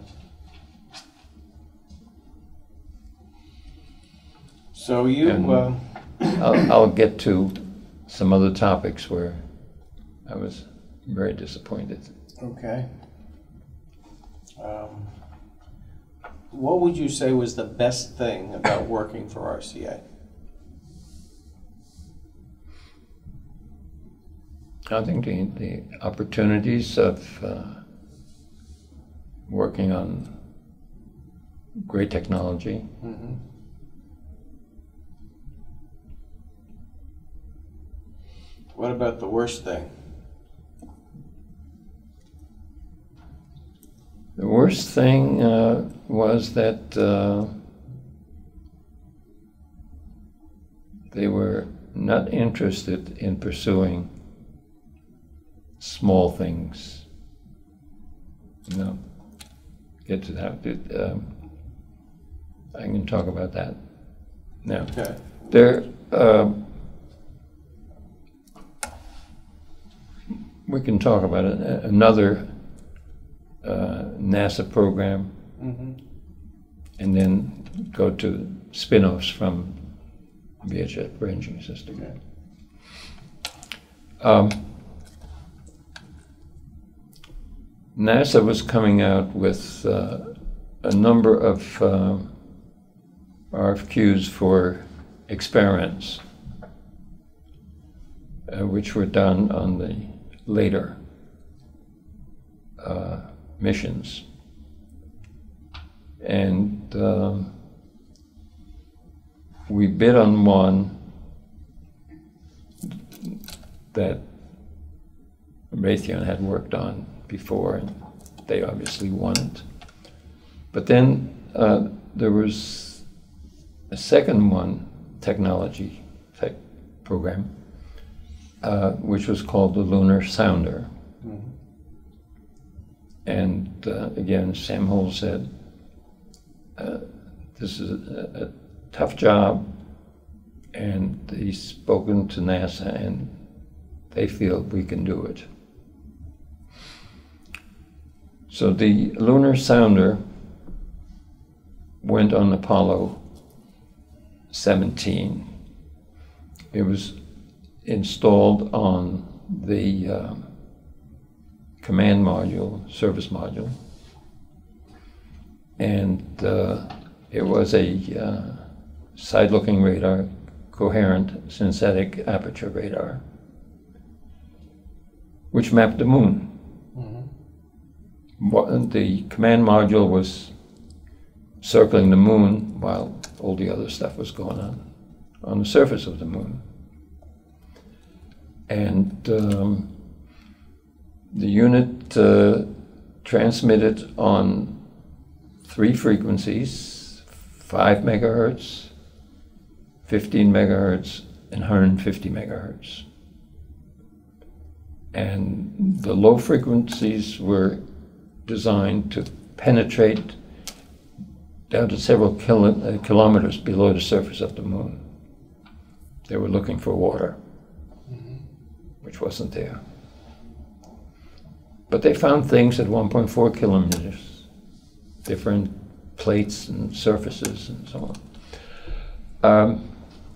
So you... And uh, I'll, I'll get to some other topics where I was very disappointed. Okay. Um, what would you say was the best thing about working for R C A? I think the, the opportunities of uh, working on great technology. Mm-hmm. What about the worst thing? The worst thing uh, was that uh, they were not interested in pursuing small things. You know, get to that. It, um, I can talk about that now. Okay. There, uh, we can talk about it. Another uh, NASA program, Mm-hmm. and then go to spin-offs from V H F ranging system. Okay. Um, NASA was coming out with uh, a number of uh, R F Qs for experiments, uh, which were done on the later uh, missions. And um, we bid on one that Raytheon had worked on before, and they obviously won it. But then uh, there was a second one, technology tech program, uh, which was called the Lunar Sounder. Mm-hmm. And uh, again, Sam Hull said, uh, this is a, a tough job, and he's spoken to NASA, and they feel we can do it. So the Lunar Sounder went on Apollo seventeen. It was installed on the uh, command module, service module, and uh, it was a uh, side-looking radar, coherent synthetic aperture radar, which mapped the moon. What, the command module was circling the moon while all the other stuff was going on on the surface of the moon. And um, the unit uh, transmitted on three frequencies, five megahertz, fifteen megahertz, and one hundred fifty megahertz. And the low frequencies were designed to penetrate down to several kilo uh, kilometers below the surface of the moon. They were looking for water, mm-hmm. which wasn't there. But they found things at one point four kilometers, different plates and surfaces and so on. Um,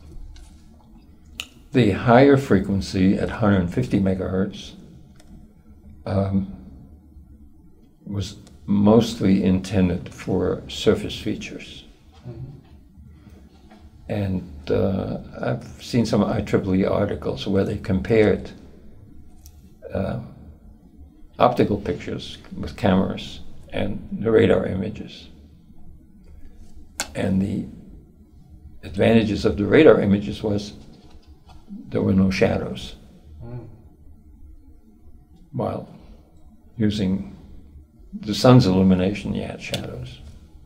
the higher frequency at one hundred fifty megahertz um, was mostly intended for surface features. Mm-hmm. And uh, I've seen some I triple E articles where they compared uh, optical pictures with cameras and the radar images. And the advantages of the radar images was there were no shadows. Mm. while using the sun's illumination, you had shadows.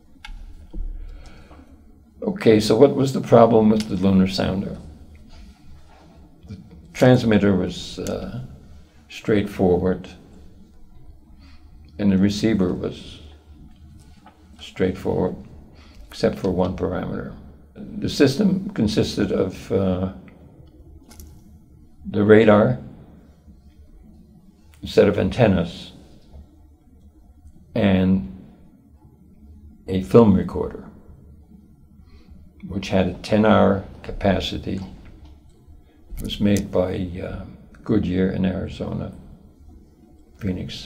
Okay, so what was the problem with the lunar sounder? The transmitter was uh, straightforward, and the receiver was straightforward, except for one parameter. The system consisted of uh, the radar, a set of antennas, and a film recorder, which had a ten hour capacity. It was made by uh, Goodyear in Arizona, Phoenix.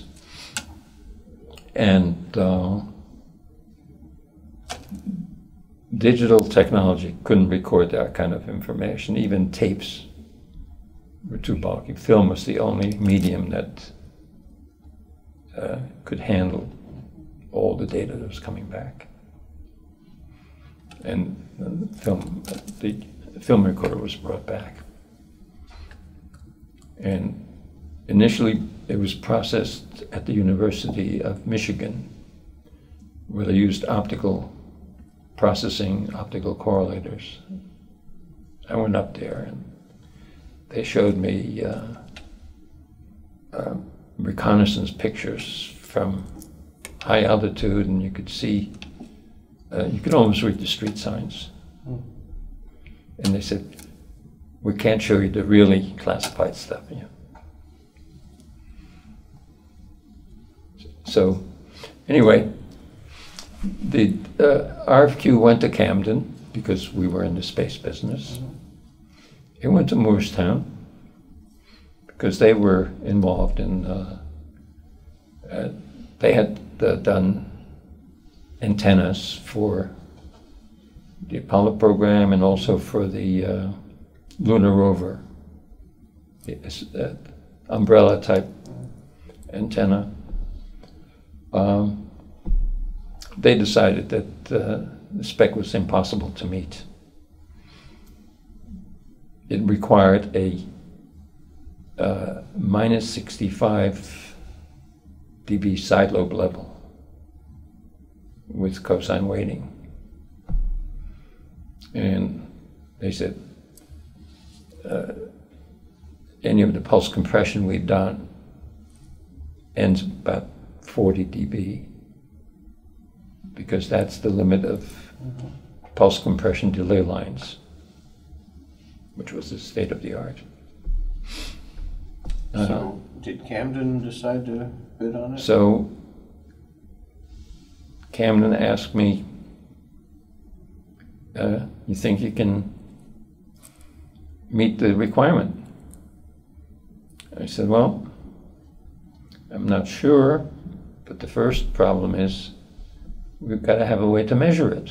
And uh, digital technology couldn't record that kind of information. Even tapes were too bulky. Film was the only medium that uh, could handle all the data that was coming back. And the film, the film recorder was brought back. And initially it was processed at the University of Michigan, where they used optical processing, optical correlators. I went up there and they showed me uh, uh, reconnaissance pictures from high altitude, and you could see, uh, you could almost read the street signs. Mm. And they said, we can't show you the really classified stuff. Yeah. So, anyway, the uh, R F Q went to Camden because we were in the space business. Mm-hmm. It went to Moorestown because they were involved in, uh, uh, they had uh, done antennas for the Apollo program and also for the uh, lunar rover, the uh, umbrella type antenna. Um, they decided that uh, the spec was impossible to meet. It required a uh, minus sixty-five dB side lobe level with cosine weighting. And they said, uh, any of the pulse compression we've done ends about forty dB, because that's the limit of mm-hmm. pulse compression delay lines, which was the state of the art. So, uh, did Camden decide to bid on it? So, Camden asked me, uh, you think you can meet the requirement? I said, well, I'm not sure, but the first problem is we've got to have a way to measure it.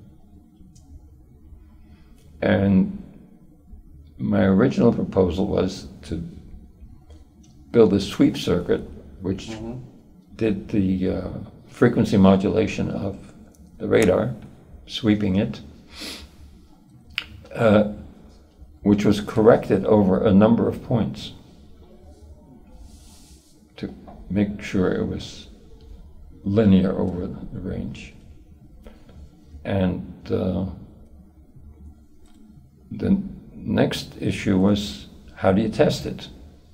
And my original proposal was to build a sweep circuit which mm-hmm. did the uh, frequency modulation of the radar, sweeping it, uh, which was corrected over a number of points to make sure it was linear over the range. And uh, the next issue was, how do you test it?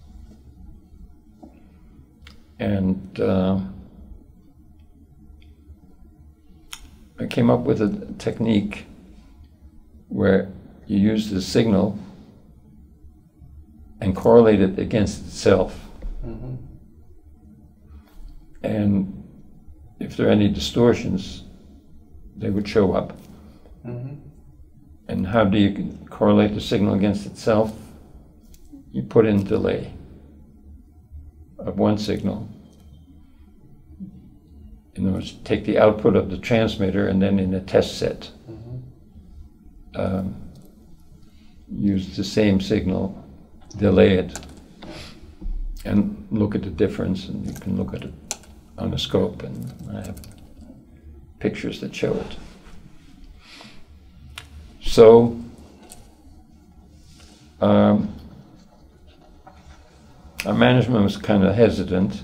And uh, I came up with a technique where you use the signal and correlate it against itself. Mm-hmm. And if there are any distortions, they would show up. Mm-hmm. And how do you correlate the signal against itself? You put in delay of one signal. In other words, take the output of the transmitter and then in a test set, mm-hmm. um, use the same signal, delay it, and look at the difference. And you can look at it on a scope, and I have pictures that show it. So, um, our management was kind of hesitant,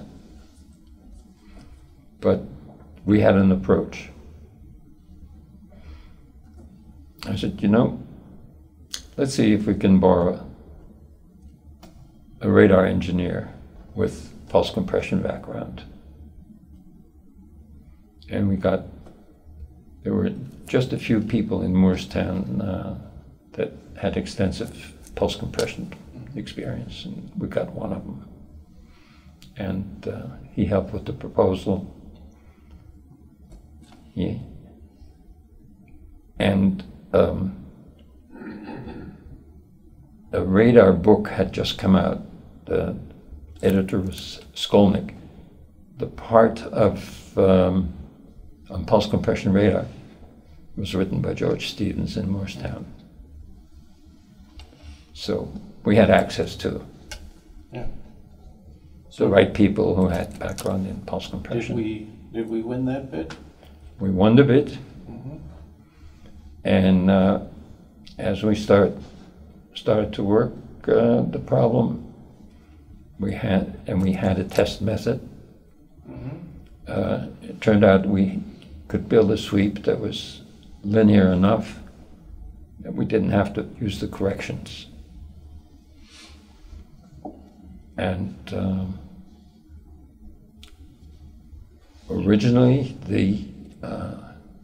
but we had an approach. I said, you know, let's see if we can borrow a radar engineer with pulse compression background. And we got, there were just a few people in Moorestown uh, that had extensive pulse compression experience, and we got one of them. And uh, he helped with the proposal. He, and um, a radar book had just come out. The editor was Skolnick. The part of um, on pulse compression radar was written by George Stevens in Moorestown. So we had access to Yeah. the right people who had background in pulse Did compression. we, did we win that bid? We won the bid, Mhm. and uh, as we start started to work uh, the problem, we had and we had a test method. Mhm. Uh, it turned out we could build a sweep that was linear enough that we didn't have to use the corrections. And um, originally the uh,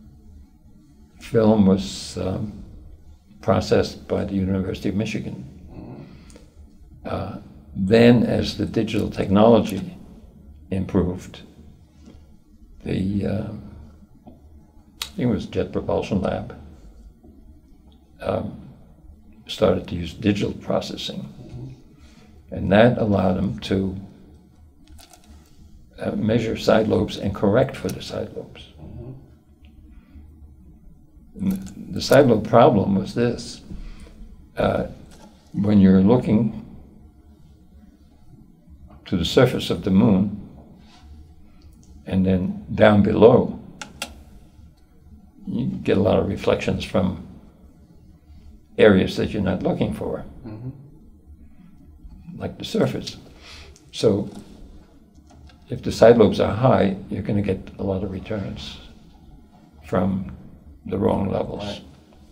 film was um, processed by the University of Michigan. Uh, then, as the digital technology improved, the um, I think it was Jet Propulsion Lab um, started to use digital processing, and that allowed them to uh, measure side lobes and correct for the side lobes. And the side lobe problem was this: uh, when you're looking to the surface of the moon and then down below, you get a lot of reflections from areas that you're not looking for, Mm-hmm. like the surface. So if the side lobes are high, you're going to get a lot of returns from the wrong levels. Right.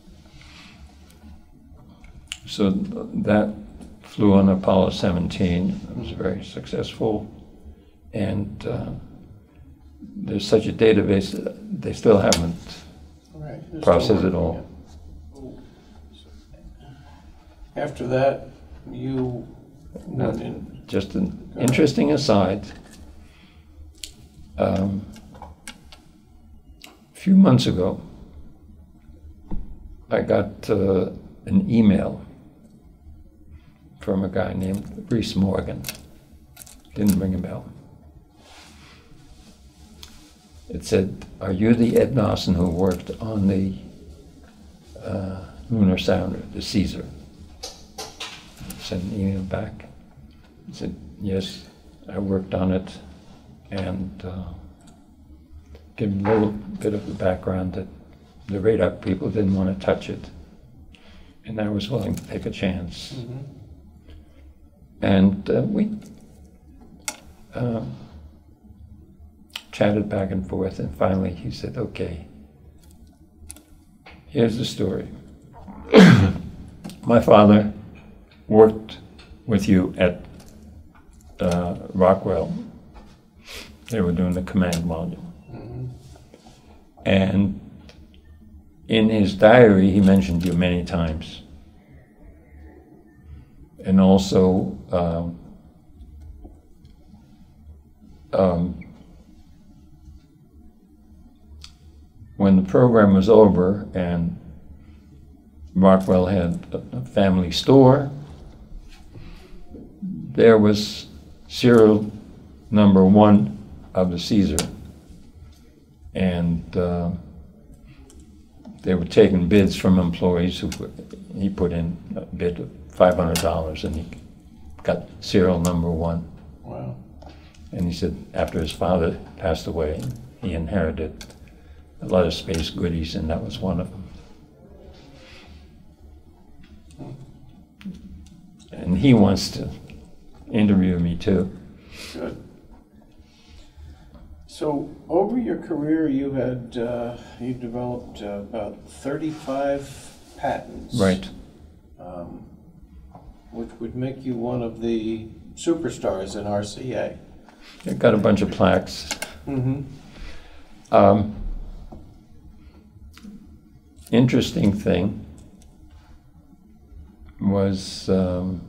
So th- that flew on Apollo seventeen. It was very successful, and uh, there's such a database that they still haven't Right. It's processed still it all. working, yeah. After that, you Now, went in. just an interesting aside. Um, a few months ago, I got uh, an email from a guy named Reese Morgan. Didn't ring a bell. It said, "Are you the Ed Nossen who worked on the uh, lunar sounder, the Caesar?" I sent an email back. He said, "Yes, I worked on it," and uh, give him a little bit of the background that the radar people didn't want to touch it, and I was willing to take a chance. Mhm. And uh, we um, chatted back and forth, and finally he said, "Okay, here's the story. My father worked with you at uh, Rockwell. They were doing the command module. Mhm. And in his diary, he mentioned you many times. And also, um, um, when the program was over and Rockwell had a, a family store, there was serial number one of the Caesar. And uh, they were taking bids from employees who put, he put in a bid of five hundred dollars, and he got serial number one. Wow. And he said after his father passed away, he inherited a lot of space goodies, and that was one of them. And he wants to interview me too. Good. So over your career, you had uh, you developed uh, about thirty-five patents, Right. Um, which would make you one of the superstars in R C A. I got a bunch of plaques. Mm-hmm. Um, interesting thing was um,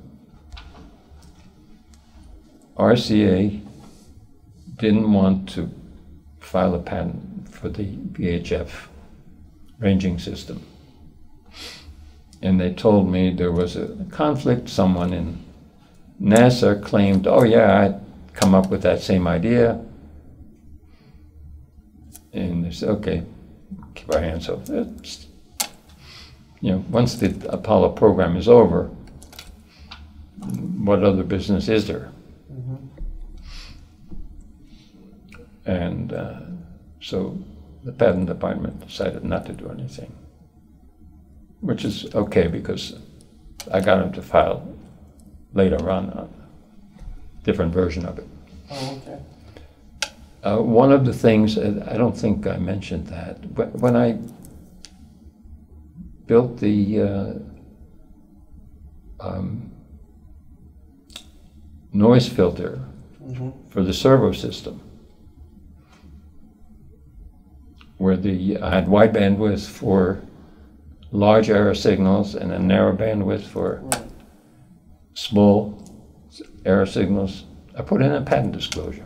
R C A didn't want to file a patent for the V H F ranging system. And they told me there was a conflict. Someone in NASA claimed, oh yeah, I'd come up with that same idea. And they said, okay, keep our hands off it. You know, once the Apollo program is over, what other business is there? Mm-hmm. And uh, so the patent department decided not to do anything, which is okay because I got them to file later on a different version of it. Oh, okay. Uh, one of the things, uh, I don't think I mentioned that, wh- when I built the uh, um, noise filter Mm-hmm. for the servo system, where the I had wide bandwidth for large error signals and a narrow bandwidth for Right. small error signals, I put in a patent disclosure.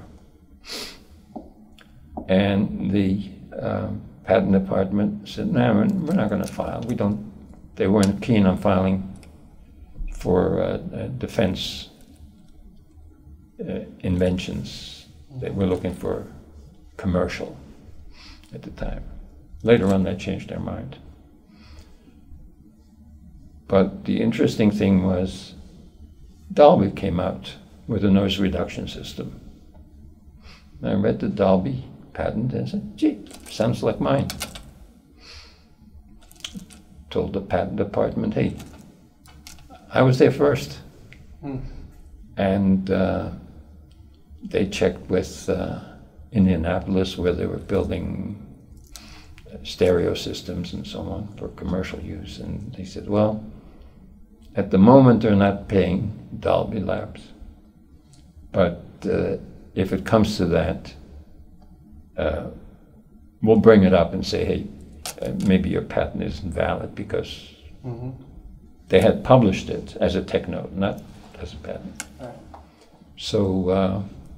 And the um, patent department said, no, we're we're not going to file. We don't, they weren't keen on filing for uh, uh, defense uh, inventions. They were looking for commercial at the time. Later on, they changed their mind. But the interesting thing was Dolby came out with a noise reduction system. And I read the Dolby patent and said, gee, sounds like mine. Told the patent department, hey, I was there first. Hmm. And uh, they checked with uh, Indianapolis where they were building stereo systems and so on for commercial use. And they said, well, at the moment they're not paying Dolby Labs. But uh, if it comes to that, uh, we'll bring it up and say, hey, uh, maybe your patent isn't valid because Mm-hmm. they had published it as a tech note, not as a patent. Right. So uh,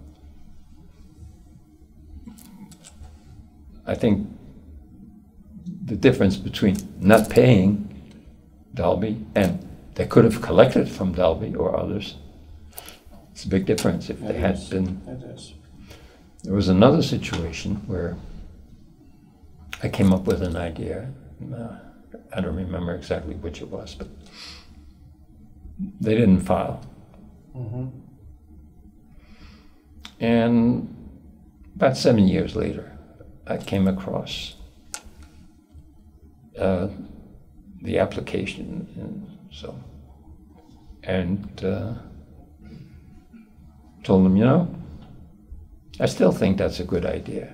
I think the difference between not paying Dolby and they could have collected from Dolby or others, it's a big difference if It they had is. been. It is. There was another situation where I came up with an idea. Uh, I don't remember exactly which it was, but they didn't file. Mm-hmm. And about seven years later, I came across uh, the application, and so, and uh, told them, you know, I still think that's a good idea.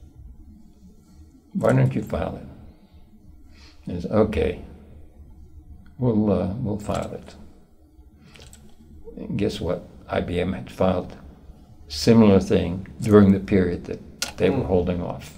Why don't you file it? And it's okay. We'll uh, we'll file it. And guess what? I B M had filed similar thing during the period that they were holding off.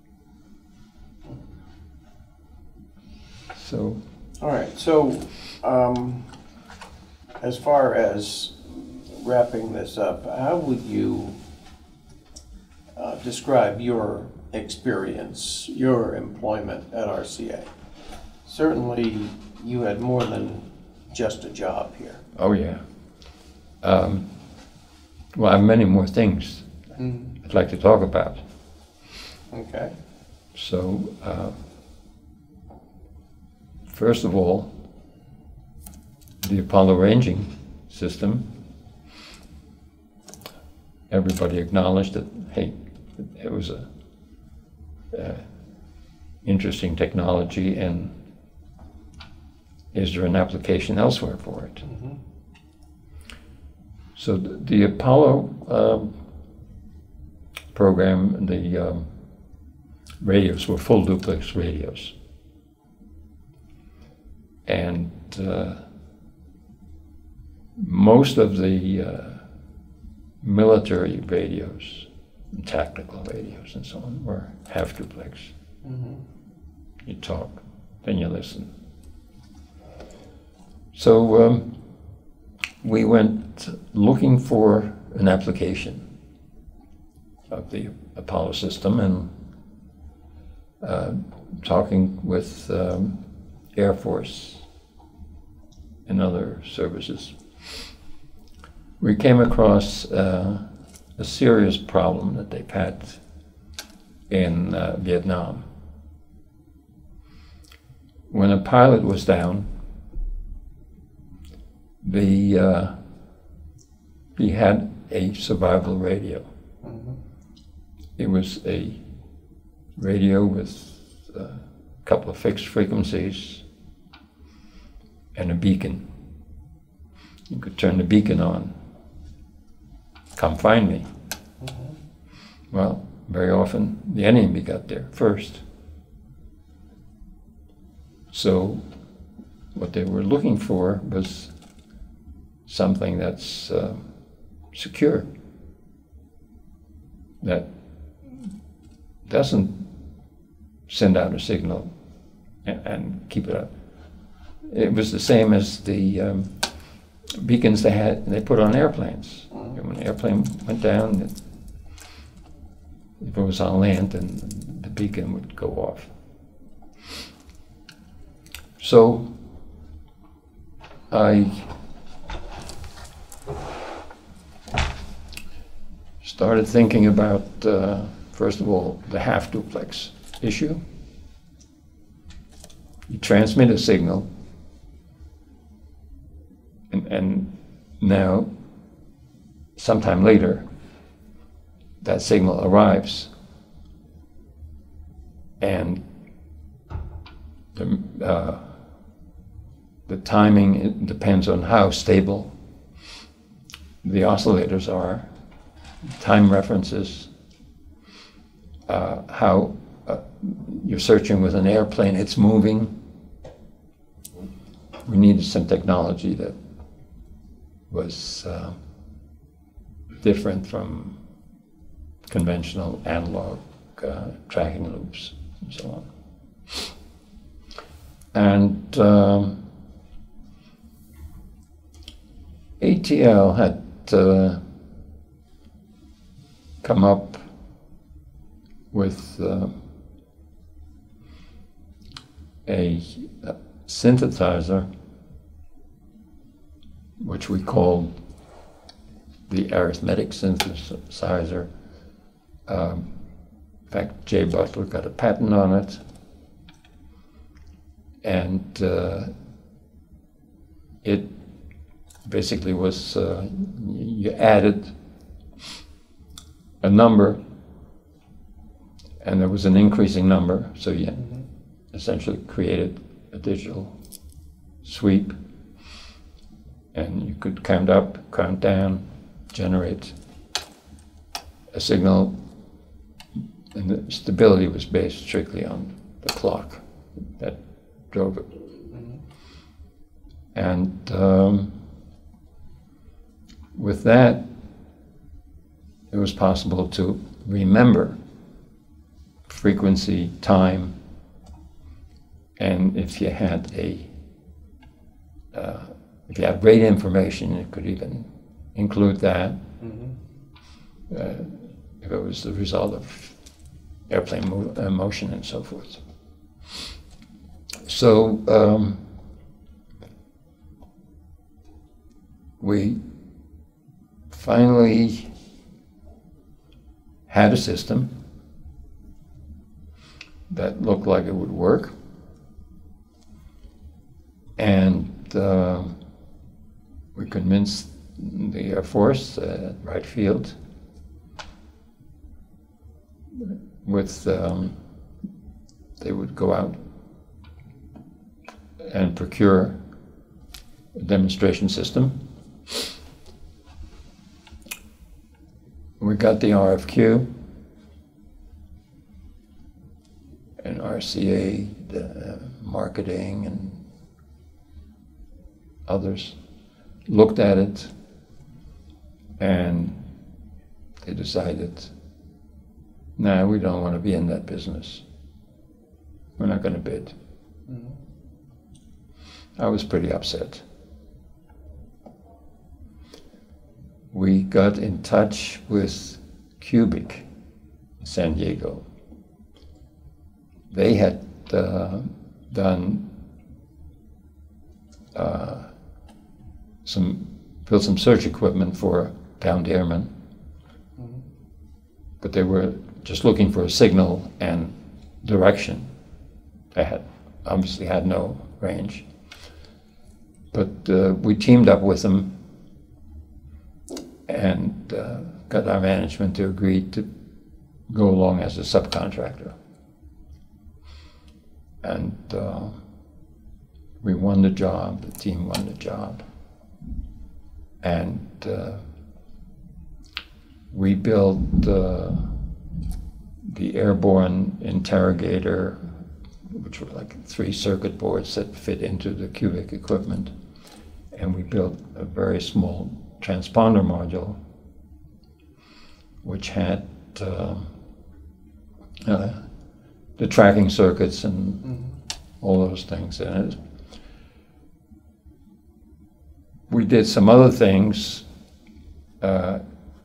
So, All right. So, um, as far as wrapping this up, how would you uh, describe your experience, your employment at R C A? Certainly, you had more than just a job here. oh yeah. Um, well, I have many more things Mm. I'd like to talk about. Okay. So, uh, first of all, the Apollo ranging system, everybody acknowledged that, hey, it was a uh, interesting technology, and is there an application elsewhere for it? Mm-hmm. So the, the Apollo um, program, the um, radios were full duplex radios. And uh, most of the uh, military radios, and tactical radios and so on, were half duplex. Mm-hmm. You talk, then you listen. So um, we went looking for an application of the Apollo system and uh, talking with um, Air Force and other services. We came across uh, a serious problem that they've had in uh, Vietnam. When a pilot was down, the uh, he had a survival radio. Mm-hmm. It was a radio with a couple of fixed frequencies and a beacon. You could turn the beacon on. Come find me. Mm-hmm. Well, very often the enemy got there first. So what they were looking for was something that's uh, secure, that doesn't send out a signal and, and keep it up. It was the same as the um, beacons they had they put on airplanes. And when an airplane went down, it, if it was on land, then the beacon would go off. So I started thinking about, uh, first of all, the half duplex issue. You transmit a signal, and, and now, sometime later, that signal arrives, and the, uh, the timing it depends on how stable the oscillators are, time references, uh, how uh, you're searching with an airplane, it's moving. We needed some technology that was uh, different from conventional analog uh, tracking loops and so on. And um, A T L had uh, come up with uh, a, a synthesizer which we called the arithmetic synthesizer. Um, in fact, Jay Butler got a patent on it, and uh, it basically was, uh, you added a number, and there was an increasing number, so you mm-hmm. essentially created a digital sweep, and you could count up, count down, generate a signal, and the stability was based strictly on the clock that drove it. Mm-hmm. And um, with that, it was possible to remember frequency, time, and if you had a, uh, if you had rate information, it could even include that. Mm-hmm. uh, if it was the result of airplane mo uh, motion and so forth. So um, we finally had a system that looked like it would work, and uh, we convinced the Air Force at Wright Field with, um, they would go out and procure a demonstration system, we got the R F Q, and R C A, the uh, marketing, and others looked at it, and they decided, no, we don't want to be in that business. We're not going to bid. Mm-hmm. I was pretty upset. We got in touch with Cubic in San Diego. They had uh, done uh, some, built some search equipment for Pound Airmen, mm-hmm. but they were just looking for a signal and direction. They had obviously had no range. But uh, we teamed up with them and uh, got our management to agree to go along as a subcontractor. And uh, we won the job, the team won the job. And uh, we built uh, the airborne interrogator, which were like three circuit boards that fit into the Cubic equipment. And we built a very small transponder module, which had uh, uh, the tracking circuits and mm-hmm. all those things in it. We did some other things uh,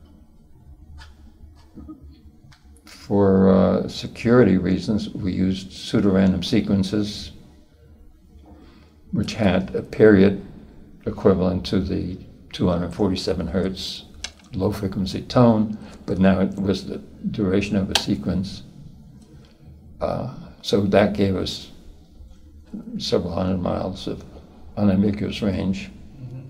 for uh, security reasons. We used pseudorandom sequences, which had a period equivalent to the two hundred forty-seven hertz low frequency tone, but now it was the duration of a sequence. Uh, so that gave us several hundred miles of unambiguous range. Mm-hmm.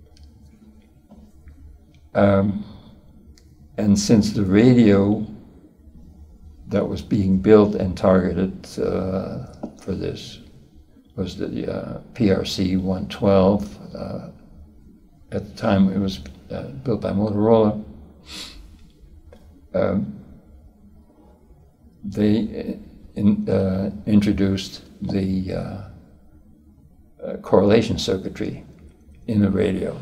Um, and since the radio that was being built and targeted uh, for this was the uh, P R C one twelve, uh, at the time it was uh, built by Motorola. Um, they in, uh, introduced the uh, uh, correlation circuitry in the radio,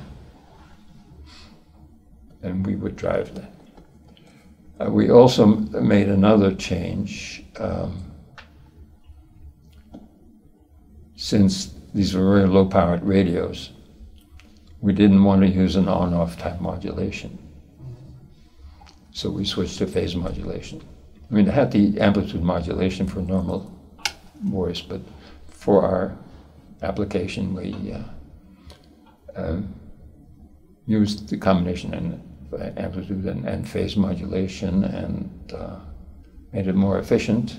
and we would drive that. Uh, we also made another change. Um, since these were very low-powered radios, we didn't want to use an on-off type modulation. So we switched to phase modulation. I mean, it had the amplitude modulation for normal voice, but for our application, we uh, uh, used the combination in amplitude and, and phase modulation, and uh, made it more efficient.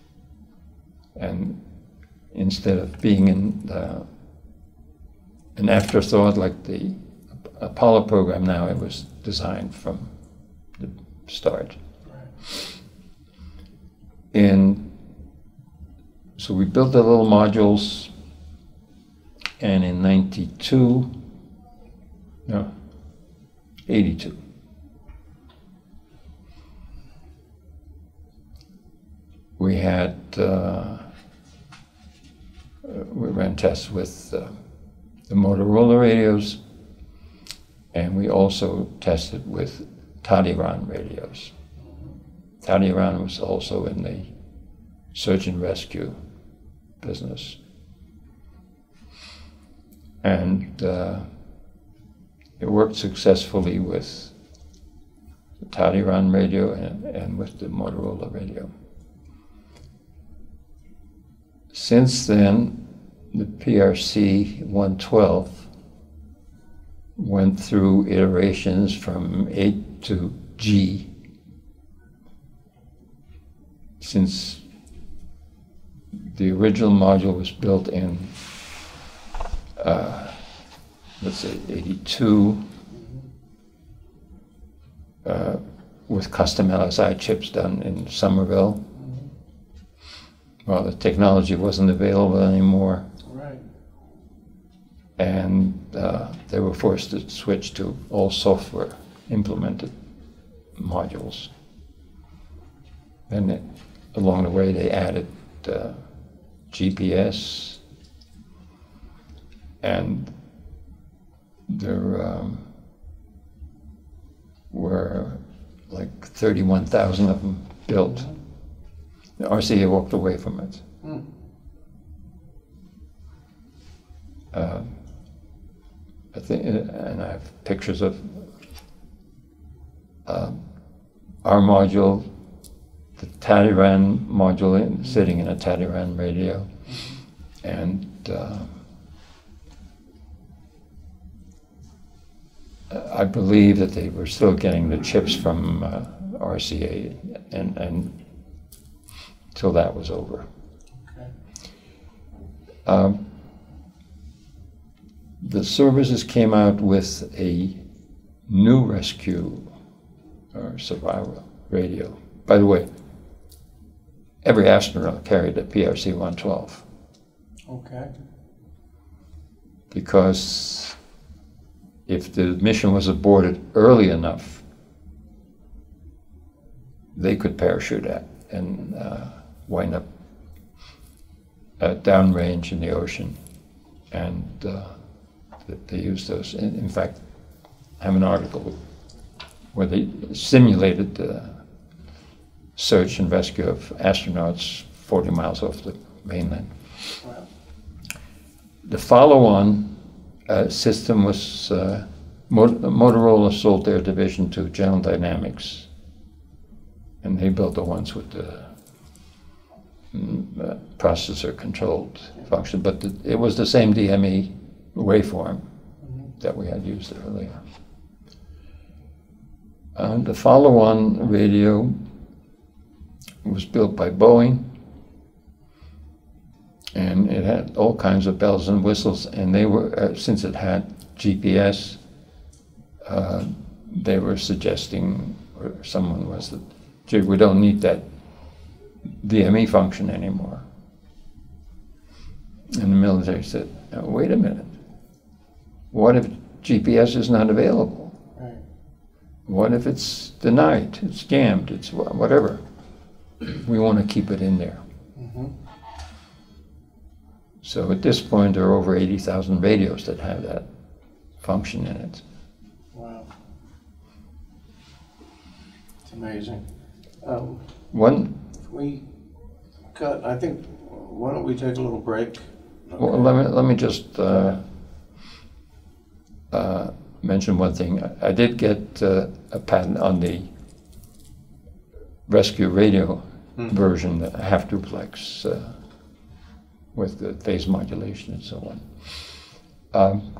And instead of being in the, an afterthought like the Apollo program now, it was designed from the start. And so we built the little modules, and in ninety-two, no, eighty-two, we had, uh, we ran tests with uh, the Motorola radios, and we also tested with Tadiran radios. Tadiran was also in the search and rescue business. And uh, it worked successfully with the Tadiran radio and, and with the Motorola radio. Since then, the P R C one twelve went through iterations from eight to G. Since the original module was built in, uh, let's say, eighty-two, uh, with custom L S I chips done in Somerville. Well, the technology wasn't available anymore. Right. And uh, they were forced to switch to all software implemented modules. And it, along the way they added uh, G P S, and there um, were like thirty-one thousand of them built. The R C A walked away from it. Mm. Uh, I think, and I have pictures of uh, our module, the Tadiran module in, sitting in a Tadiran radio, and uh, I believe that they were still getting the chips from uh, R C A, and and till that was over. Okay. Um, the services came out with a new rescue or survival radio. By the way, every astronaut carried a P R C one twelve. Okay. Because if the mission was aborted early enough, they could parachute out and uh, wind up uh, downrange in the ocean. And uh, they used those. In, in fact, I have an article where they simulated the search and rescue of astronauts forty miles off the mainland. Wow. The follow-on uh, system was uh, Mot- Motorola sold their division to General Dynamics, and they built the ones with the mm, uh, processor-controlled function. But the, it was the same D M E waveform mm-hmm. that we had used earlier. Uh, the follow-on radio was built by Boeing, and it had all kinds of bells and whistles, and they were, uh, since it had G P S, uh, they were suggesting, or someone was that, gee, we don't need that D M E function anymore. And the military said, now, wait a minute, what if G P S is not available? Right. What if it's denied, it's jammed, it's whatever? We want to keep it in there. Mm-hmm. So at this point, there are over eighty thousand radios that have that function in it. Wow. It's amazing. Um, One, we got, I think, why don't we take a little break? Okay. well, let me, let me just uh, uh, mention one thing. I, I did get uh, a patent on the rescue radio mm-hmm. version, the half duplex, uh, with the phase modulation and so on. Um,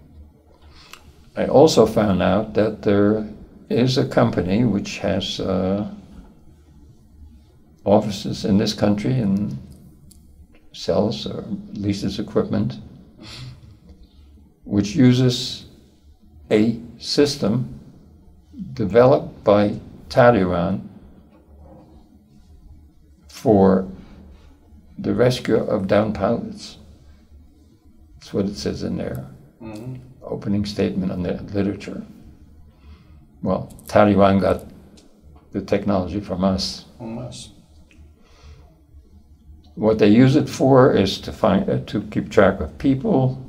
I also found out that there is a company which has uh, offices in this country and sells or leases equipment, which uses a system developed by Tadiran for the rescue of downed pilots. That's what it says in their mm-hmm. opening statement on the literature. Well, Taliban got the technology from us. From us. What they use it for is to find uh, to keep track of people,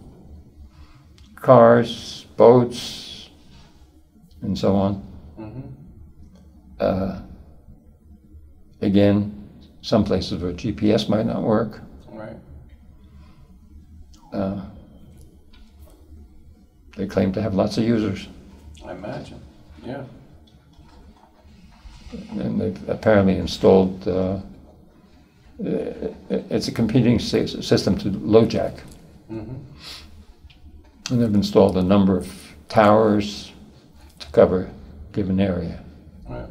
cars, boats, and so on. Mm-hmm. Uh, again, some places where G P S might not work. Right. Uh, they claim to have lots of users. I imagine, yeah. And they've apparently installed, uh, it's a competing system to LoJack. Mm-hmm. And they've installed a number of towers to cover a given area. Right.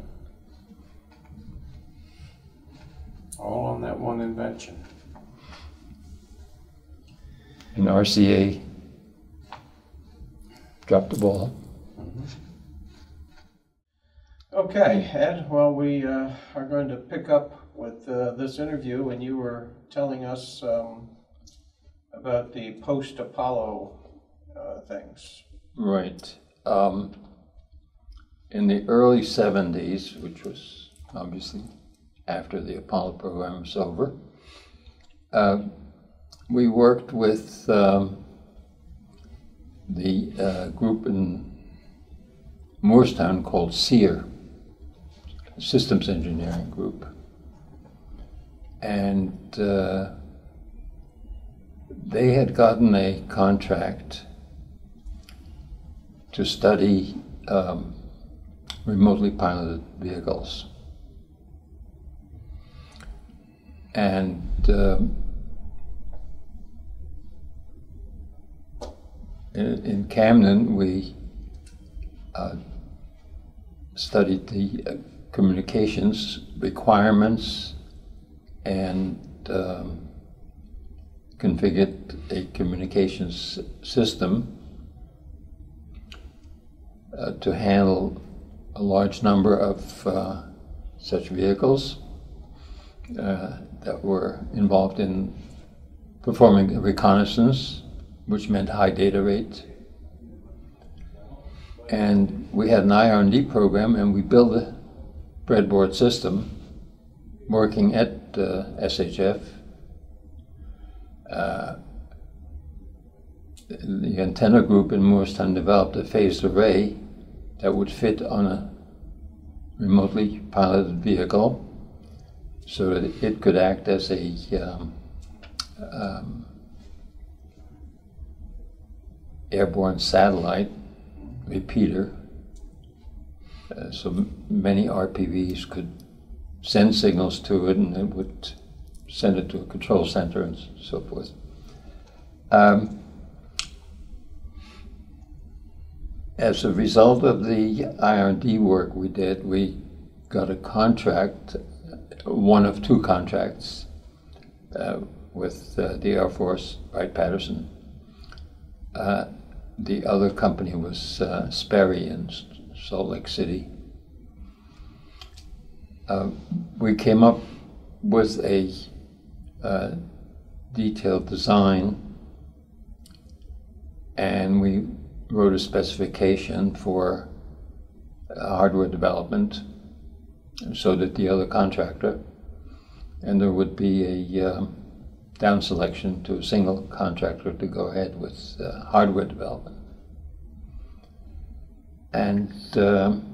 All on that one invention. And R C A dropped the ball. Mm-hmm. Okay, Ed, well, we uh, are going to pick up with uh, this interview, and you were telling us um, about the post-Apollo uh, things. Right. Um, in the early seventies, which was obviously after the Apollo program was over, uh, we worked with um, the uh, group in Moorestown called SEER, Systems Engineering Group. And uh, they had gotten a contract to study um, remotely piloted vehicles. And um, in, in Camden, we uh, studied the uh, communications requirements and um, configured a communications system uh, to handle a large number of uh, such vehicles uh, that were involved in performing reconnaissance, which meant high data rate. And we had an I R and D program, and we built a breadboard system working at uh, S H F. Uh, the antenna group in Moorestown developed a phased array that would fit on a remotely piloted vehicle so that it could act as a um, um, airborne satellite repeater. Uh, so many R P Vs could send signals to it, and it would send it to a control center and so forth. Um, as a result of the I R and D work we did, we got a contract, one of two contracts, uh, with uh, the Air Force, Wright-Patterson. Uh, the other company was uh, Sperry in Salt Lake City. Uh, we came up with a uh, detailed design, and we wrote a specification for uh, hardware development so that the other contractor, and there would be a um, down selection to a single contractor to go ahead with uh, hardware development. And um,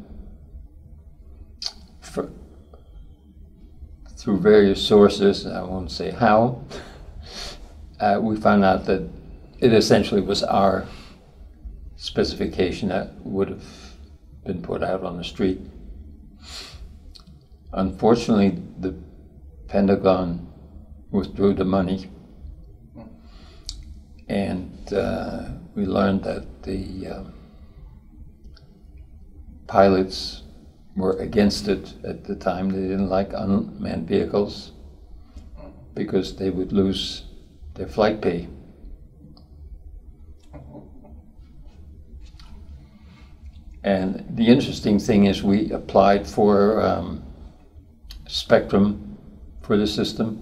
for, through various sources, I won't say how, uh, we found out that it essentially was our specification that would have been put out on the street. Unfortunately, the Pentagon withdrew the money, and uh, we learned that the uh, pilots were against it at the time. They didn't like unmanned vehicles because they would lose their flight pay. And the interesting thing is we applied for um, spectrum for the system,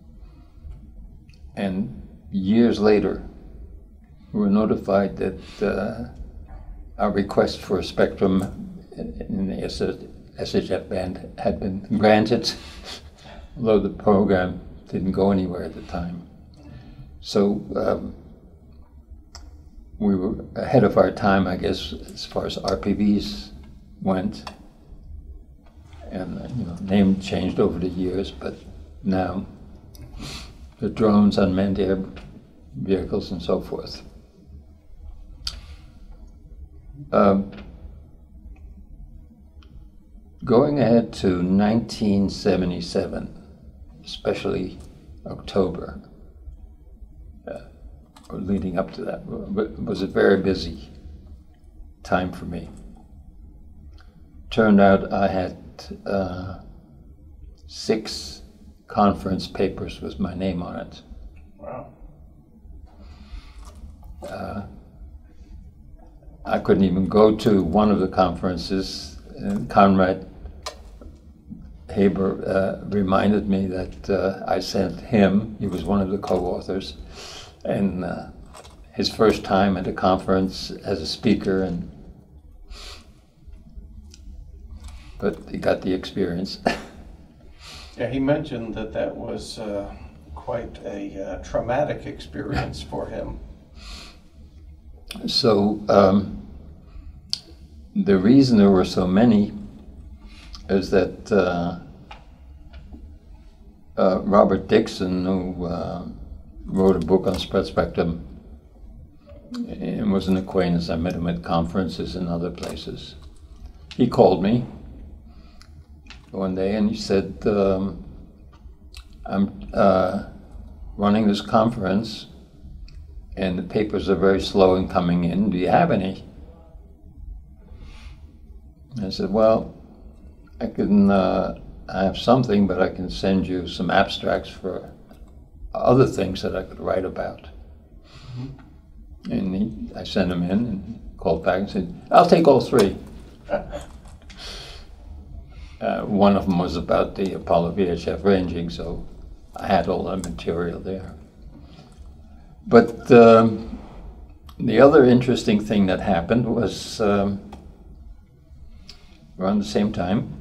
and years later we were notified that uh, our request for a spectrum in the S H F band had been granted, although the program didn't go anywhere at the time. So um, we were ahead of our time, I guess, as far as R P Vs went. And you know, name changed over the years, but now the drones, unmanned air vehicles, and so forth. Um, going ahead to nineteen seventy-seven, especially October, uh, or leading up to that, was a very busy time for me. Turned out I had uh, six conference papers with my name on it. Wow. Uh, I couldn't even go to one of the conferences, and Conrad Haber uh, reminded me that uh, I sent him, he was one of the co-authors, and uh, his first time at a conference as a speaker, and but he got the experience. Yeah, he mentioned that that was uh, quite a uh, traumatic experience for him. So um, the reason there were so many is that uh, uh, Robert Dixon, who uh, wrote a book on spread spectrum, and was an acquaintance. I met him at conferences and other places. He called me one day and he said, um, I'm uh, running this conference and the papers are very slow in coming in. Do you have any? I said, well, I can, uh, I have something, but I can send you some abstracts for other things that I could write about. Mm-hmm. And he, I sent him in and called back and said, I'll take all three. Uh, one of them was about the Apollo V H F ranging, so I had all that material there. But um, the other interesting thing that happened was um, around the same time,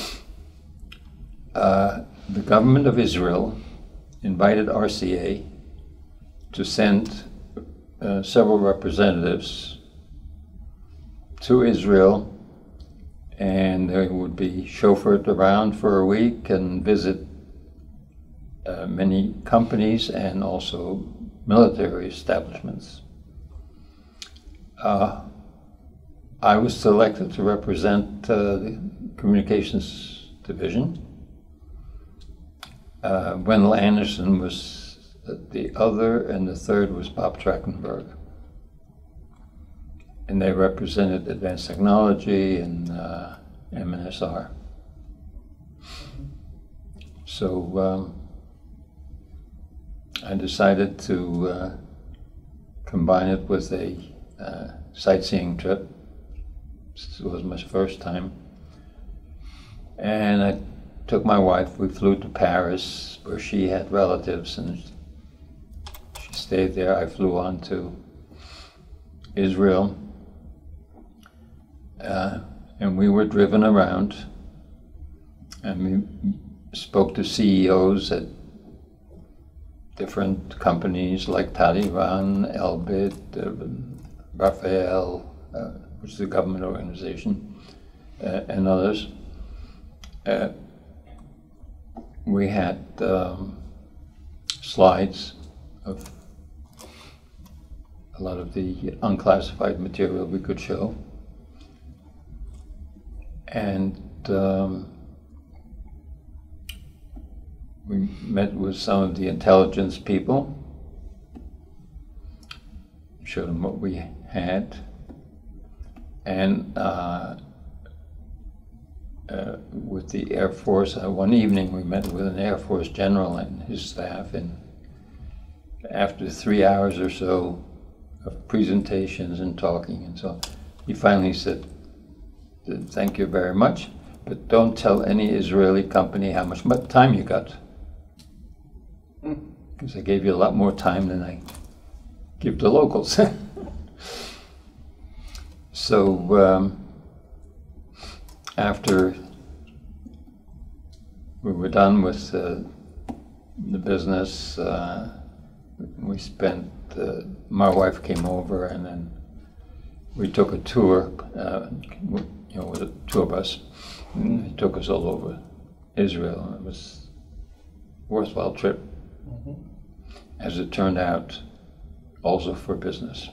uh, the government of Israel invited R C A to send uh, several representatives to Israel, and they would be chauffeured around for a week and visit uh, many companies and also military establishments. Uh, I was selected to represent uh, the Communications Division. Uh, Wendell Anderson was the other, and the third was Bob Trachtenberg. And they represented advanced technology and uh, M N S R. So um, I decided to uh, combine it with a uh, sightseeing trip. This was my first time. And I took my wife, we flew to Paris, where she had relatives, and she stayed there. I flew on to Israel. Uh, and we were driven around, and we spoke to C E Os at different companies like Taliban, Elbit, uh, Rafael, uh, which is a government organization, uh, and others. Uh, we had um, slides of a lot of the unclassified material we could show. And um, we met with some of the intelligence people, showed them what we had, and uh, uh, with the Air Force, uh, one evening we met with an Air Force general and his staff, and after three hours or so of presentations and talking and so, he finally said, thank you very much, but don't tell any Israeli company how much time you got. Because I gave you a lot more time than I give the locals. So um, after we were done with uh, the business, uh, we spent, uh, my wife came over, and then we took a tour, uh, you know, with a tour bus. And he took us all over Israel, and it was a worthwhile trip. Mm-hmm. As it turned out, also for business.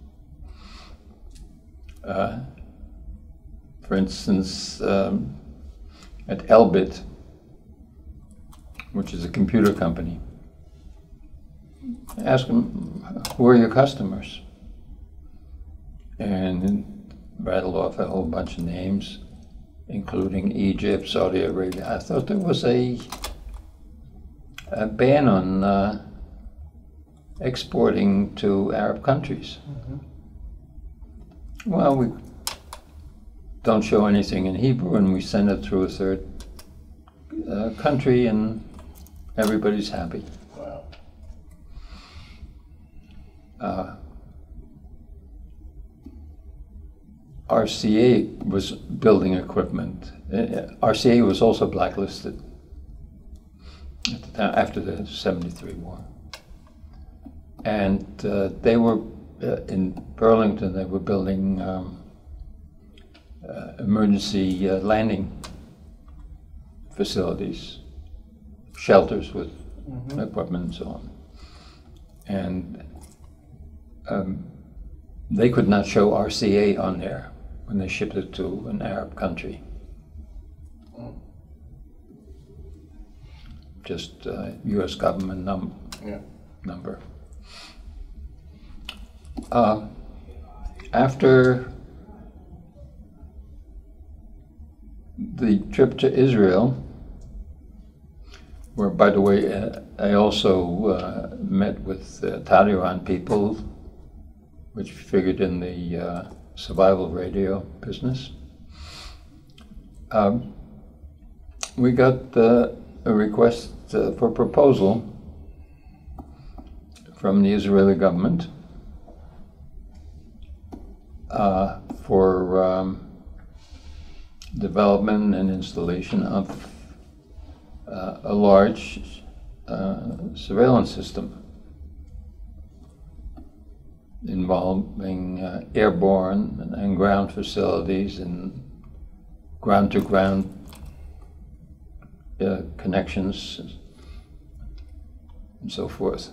Uh, for instance, um, at Elbit, which is a computer company, I asked them, who are your customers? And rattled off a whole bunch of names, including Egypt, Saudi Arabia. I thought there was a, a ban on uh, exporting to Arab countries. Mm-hmm. Well, we don't show anything in Hebrew, and we send it through a third uh, country, and everybody's happy. Wow. Uh, R C A was building equipment. Uh, R C A was also blacklisted at the time, after the seventy-three war. And uh, they were, uh, in Burlington, they were building um, uh, emergency uh, landing facilities, shelters with mm-hmm. equipment and so on. And um, they could not show R C A on there when they shipped it to an Arab country. Mm. Just uh, U S government num yeah. number. Uh, after the trip to Israel, where, by the way, uh, I also uh, met with uh, Taliban people, which figured in the uh, survival radio business. Um, we got uh, a request uh, for proposal from the Israeli government uh, for um, development and installation of uh, a large uh, surveillance system involving uh, airborne and, and ground facilities and ground-to-ground uh, connections and so forth.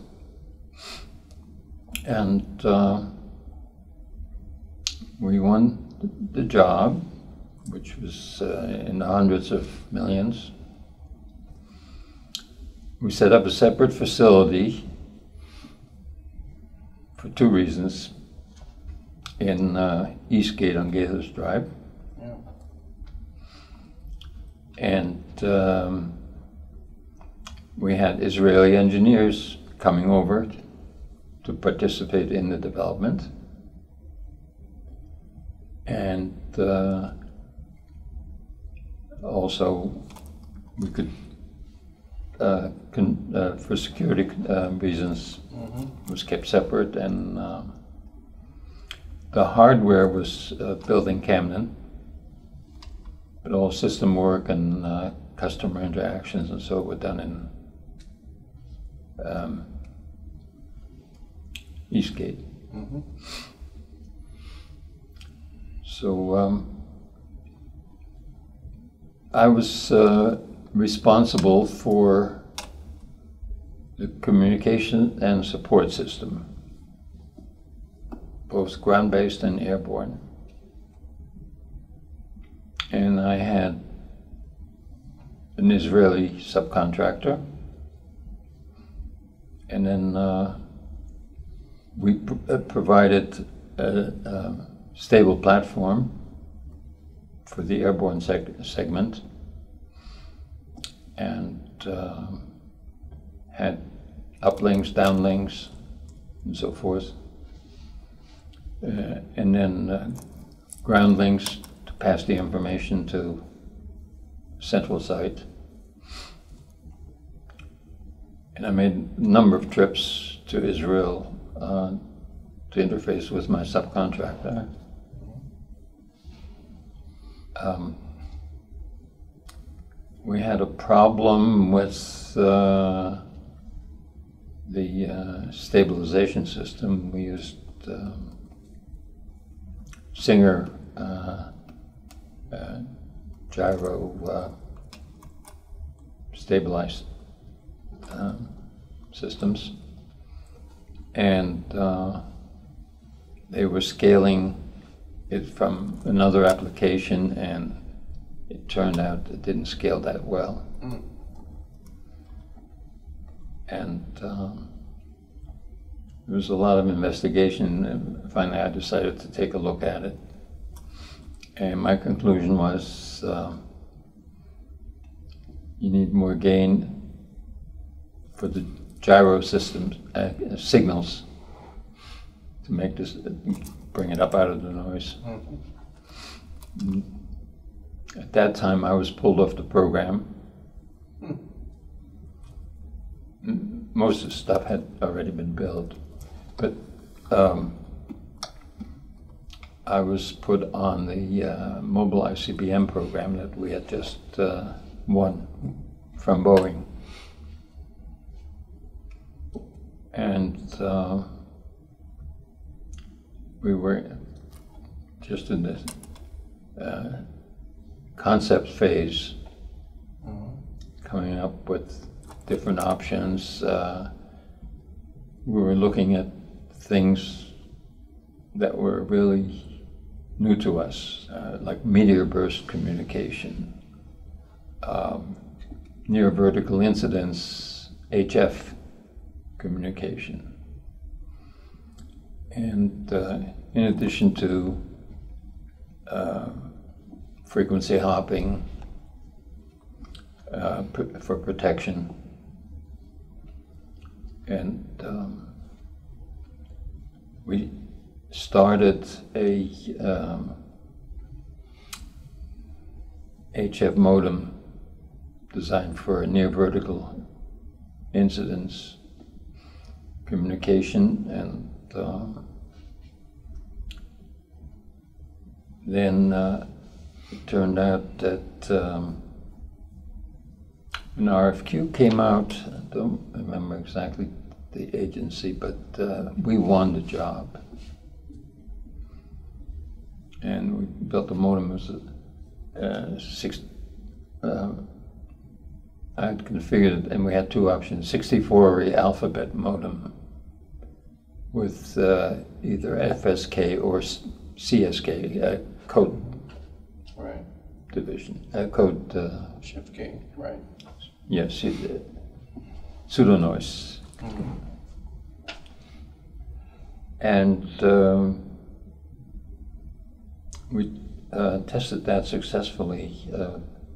And uh, we won the job, which was uh, in the hundreds of millions. We set up a separate facility for two reasons in uh, Eastgate on Gaithers Drive. Yeah. And um, we had Israeli engineers coming over to participate in the development. And uh, also we could, uh, con uh, for security uh, reasons, mm-hmm. was kept separate, and uh, the hardware was uh, built in Camden, but all system work and uh, customer interactions and so were done in um, Eastgate. Mm-hmm. So um, I was uh, responsible for the communication and support system, both ground-based and airborne. And I had an Israeli subcontractor, and then uh, we pr uh, provided a, a stable platform for the airborne seg segment, and uh, had uplinks, downlinks, and so forth, uh, and then uh, ground links to pass the information to central site. And I made a number of trips to Israel uh, to interface with my subcontractor. Um, we had a problem with uh, the uh, stabilization system. We used um, Singer uh, uh, gyro uh, stabilized um, systems, and uh, they were scaling it from another application, and it turned out it didn't scale that well. Mm. And um, there was a lot of investigation, and finally I decided to take a look at it. And my conclusion was uh, you need more gain for the gyro systems, uh, signals, to make this, bring it up out of the noise. Mm-hmm. At that time, I was pulled off the program. Mm. Most of the stuff had already been built, but um, I was put on the uh, mobile I C B M program that we had just uh, won from Boeing. And uh, we were just in this uh, concept phase, mm-hmm. coming up with different options. Uh, we were looking at things that were really new to us, uh, like meteor burst communication, um, near vertical incidence, H F communication. And uh, in addition to uh, frequency hopping uh, pr- for protection, and um, we started a um, H F modem designed for near vertical incidence communication, and um, then uh, it turned out that um, an R F Q came out. I don't remember exactly the agency, but uh, we won the job. And we built a modem. It was a, uh, six, uh, I had configured it, and we had two options: sixty-four array alphabet modem with uh, either F S K or C S K, uh, code right. division, uh, code uh, shift key, right? Yes, it did. Pseudo noise, mm-hmm. and. Um, We uh, tested that successfully, uh,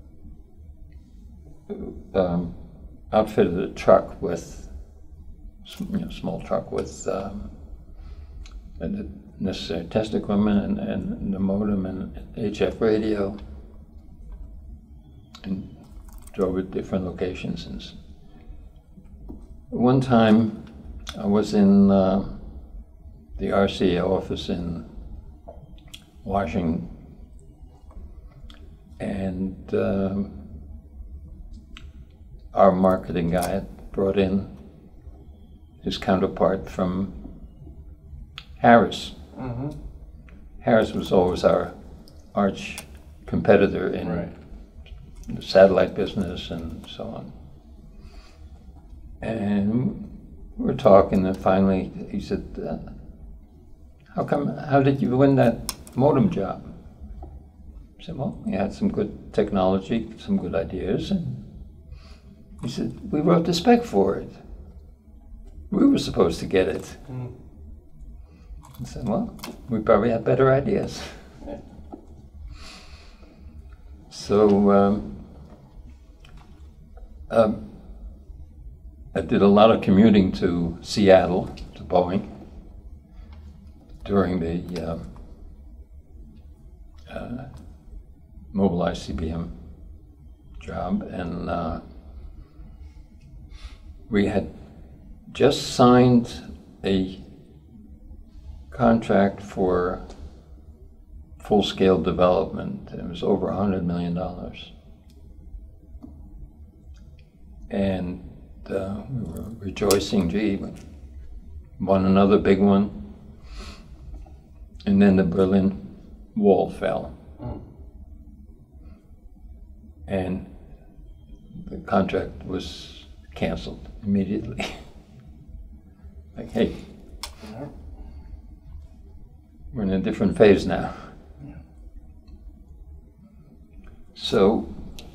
um, outfitted a truck with, you know, small truck with um, the necessary test equipment and, and the modem and H F radio, and drove at different locations. And one time I was in uh, the R C A office in Washington, and um, our marketing guy had brought in his counterpart from Harris. Mm-hmm. Harris was always our arch competitor in right. the satellite business and so on. And we were talking, and finally he said, uh, how come, how did you win that modem job? I said, well, we had some good technology, some good ideas, and he said, we wrote the spec for it. We were supposed to get it. Mm. I said, well, we probably had better ideas. Yeah. So um, um, I did a lot of commuting to Seattle, to Boeing, during the um, Uh, mobile I C B M job, and uh, we had just signed a contract for full-scale development. It was over a hundred million dollars, and uh, we were rejoicing. Gee, we won another big one, and then the Berlin Wall fell, mm. and the contract was canceled immediately. Like, hey, yeah. we're in a different phase now. Yeah. So,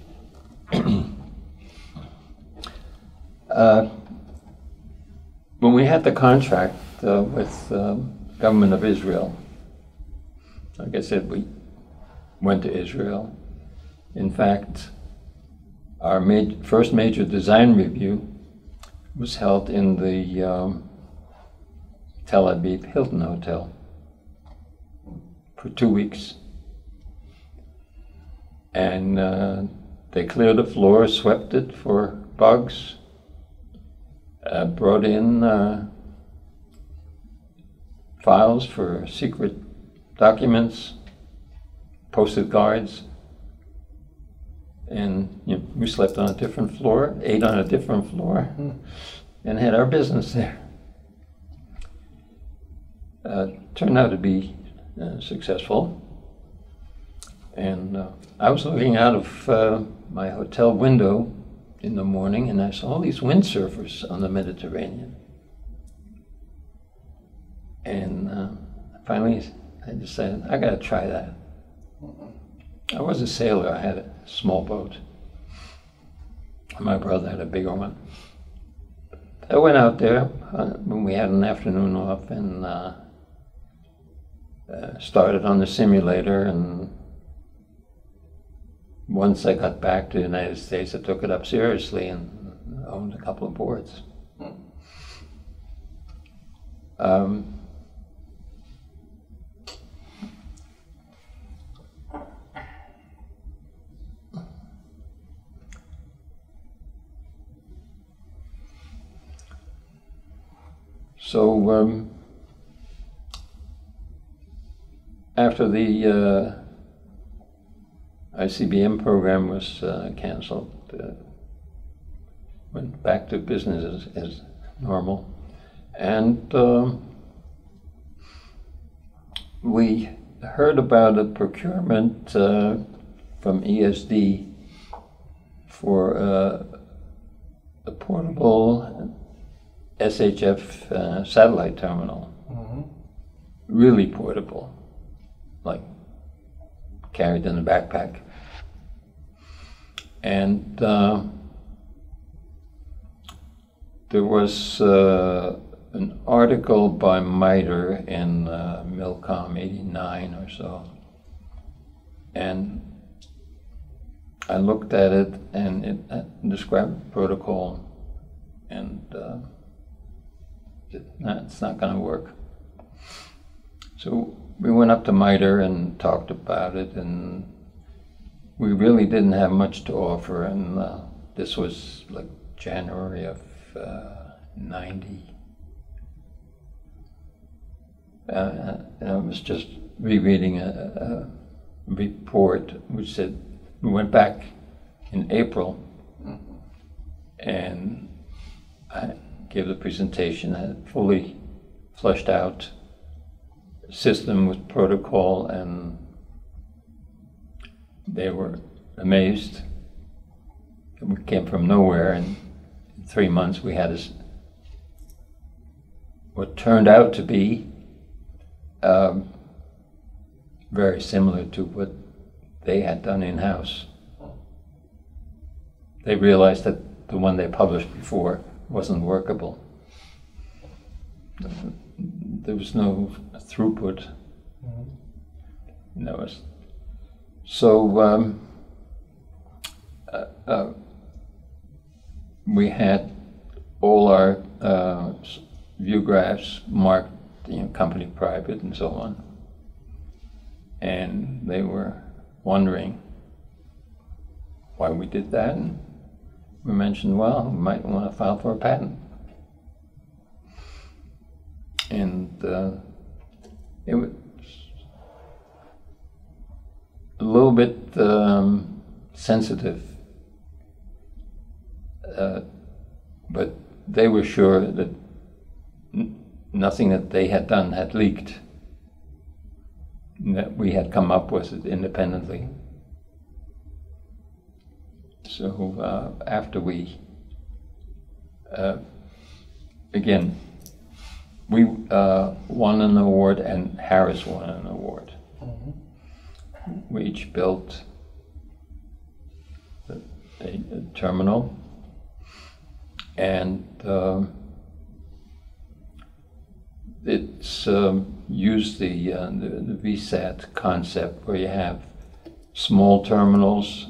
uh, when we had the contract uh, with the um, government of Israel, like I said, we went to Israel. In fact, our ma- first major design review was held in the um, Tel Aviv Hilton Hotel for two weeks. And uh, they cleared the floor, swept it for bugs, uh, brought in uh, files for secret documents, posted guards, and you know, we slept on a different floor, ate on a different floor, Hmm. and had our business there. Uh, turned out to be uh, successful. And uh, I was looking out of uh, my hotel window in the morning, and I saw all these windsurfers on the Mediterranean. And uh, finally, I decided, I gotta try that. I was a sailor, I had a small boat. My brother had a bigger one. I went out there uh, when we had an afternoon off and uh, uh, started on the simulator, and once I got back to the United States, I took it up seriously and owned a couple of boards. Um, so um, after the uh, I C B M program was uh, canceled, uh, went back to business as, as normal, and um, we heard about a procurement uh, from E S D for uh, a portable S H F uh, satellite terminal. Mm-hmm. Really portable, like carried in a backpack. And uh, there was uh, an article by MITRE in uh, Milcom eighty-nine or so. And I looked at it, and it uh, described the protocol, and uh, it, nah, it's not going to work. So we went up to MITRE and talked about it, and we really didn't have much to offer, and uh, this was like January of uh, ninety. Uh, and I was just rereading a, a report which said we went back in April, and I gave the presentation, a fully fleshed out system with protocol, and they were amazed. We came from nowhere, and in three months we had this, what turned out to be um, very similar to what they had done in-house. They realized that the one they published before wasn't workable. There was no throughput. Mm-hmm. There was. So um, uh, uh, we had all our uh, view graphs marked, you know, company private and so on, and they were wondering why we did that, and we mentioned, well, we might want to file for a patent. And uh, it was a little bit um, sensitive, uh, but they were sure that n nothing that they had done had leaked, that we had come up with it independently. So uh, after we, uh, again, we uh, won an award, and Harris won an award. Mm-hmm. We each built a, a, a terminal, and uh, it's um, used the, uh, the, the V SAT concept, where you have small terminals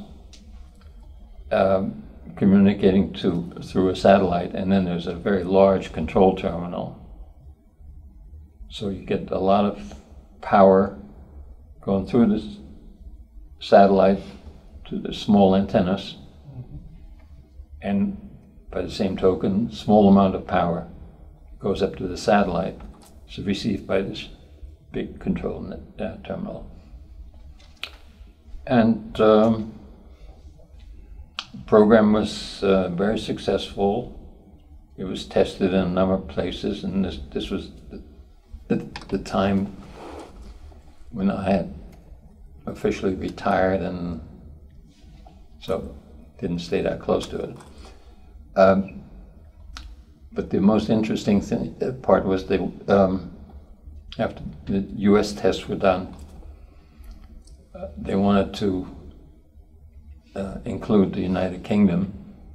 um, communicating to through a satellite, and then there's a very large control terminal. So you get a lot of power going through this satellite to the small antennas, mm-hmm. and by the same token, small amount of power goes up to the satellite. It's received by this big control net, uh, terminal. And um, the program was uh, very successful. It was tested in a number of places, and this, this was the, the, the time when I had officially retired, and so didn't stay that close to it. Um, but the most interesting thing, uh, part was they, um, after the U S tests were done, uh, they wanted to uh, include the United Kingdom,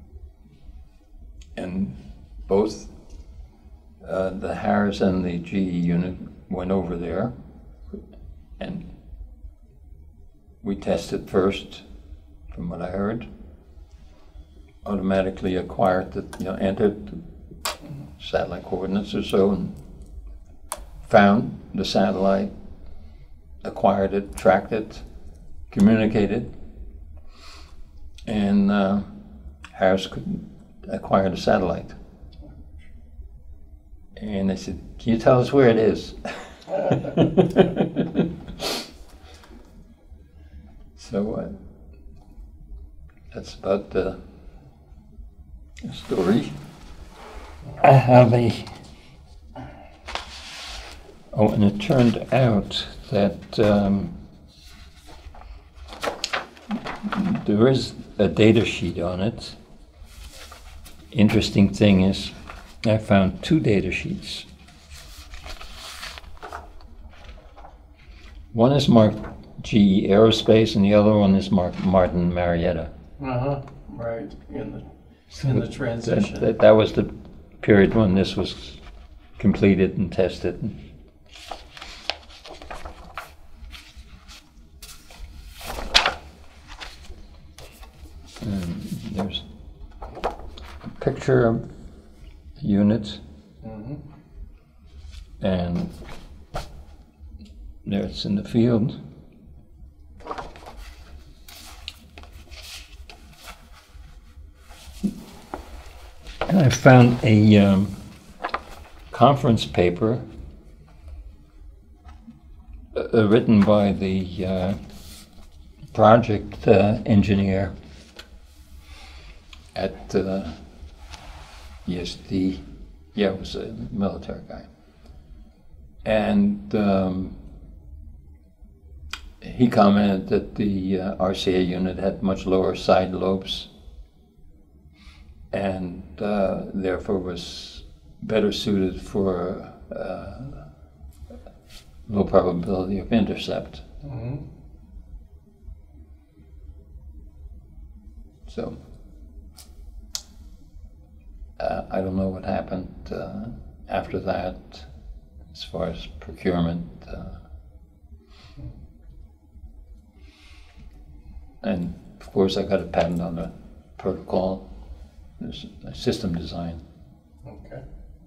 and both uh, the Harris and the G E unit went over there, and we tested first, from what I heard, automatically acquired the, you know, entered the satellite coordinates or so, and found the satellite, acquired it, tracked it, communicated, and uh, Harris couldn't acquire the satellite. And they said, "Can you tell us where it is?" So uh, that's about the story. I have a, oh, and it turned out that um, there is a data sheet on it. Interesting thing is, I found two data sheets. One is marked G E Aerospace, and the other one is marked Martin Marietta. Uh-huh, right, in the, in the transition. That, that, that was the period when this was completed and tested. And there's a picture of units, mm-hmm. and there it's in the field. And I found a um, conference paper uh, written by the uh, project uh, engineer at uh, E S D. Yeah, it was a military guy. And um, he commented that the uh, R C A unit had much lower side lobes, and uh, therefore was better suited for uh, low probability of intercept. Mm-hmm. So uh, I don't know what happened uh, after that as far as procurement. Uh, and of course I got a patent on the protocol. There's a system design. Okay.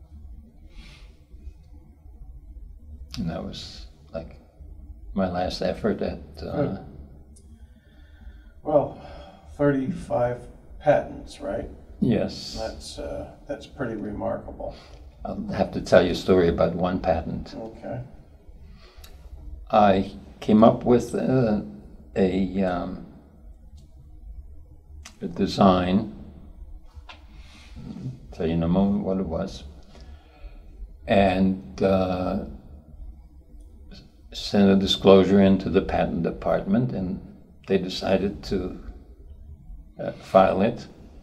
And that was like my last effort at. Uh, Good. Well, thirty-five patents, right? yes. That's uh, that's pretty remarkable. I'll have to tell you a story about one patent. Okay. I came up with a, a, um, a design. I'll tell you in a moment what it was. And uh, sent a disclosure into the patent department, and they decided to uh, file it.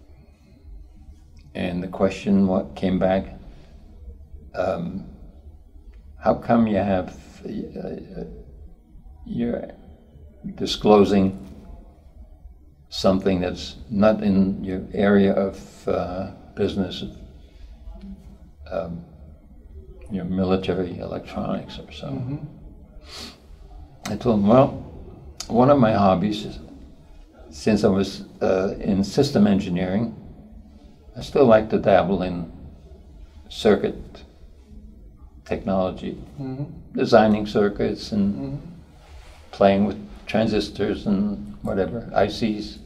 And the question what came back, um, how come you have, uh, you're disclosing something that's not in your area of uh, business, um, your military electronics or so? Mm-hmm. I told him, well, one of my hobbies is, since I was uh, in system engineering, I still like to dabble in circuit technology, Mm-hmm. designing circuits and Mm-hmm. playing with transistors and whatever, I Cs.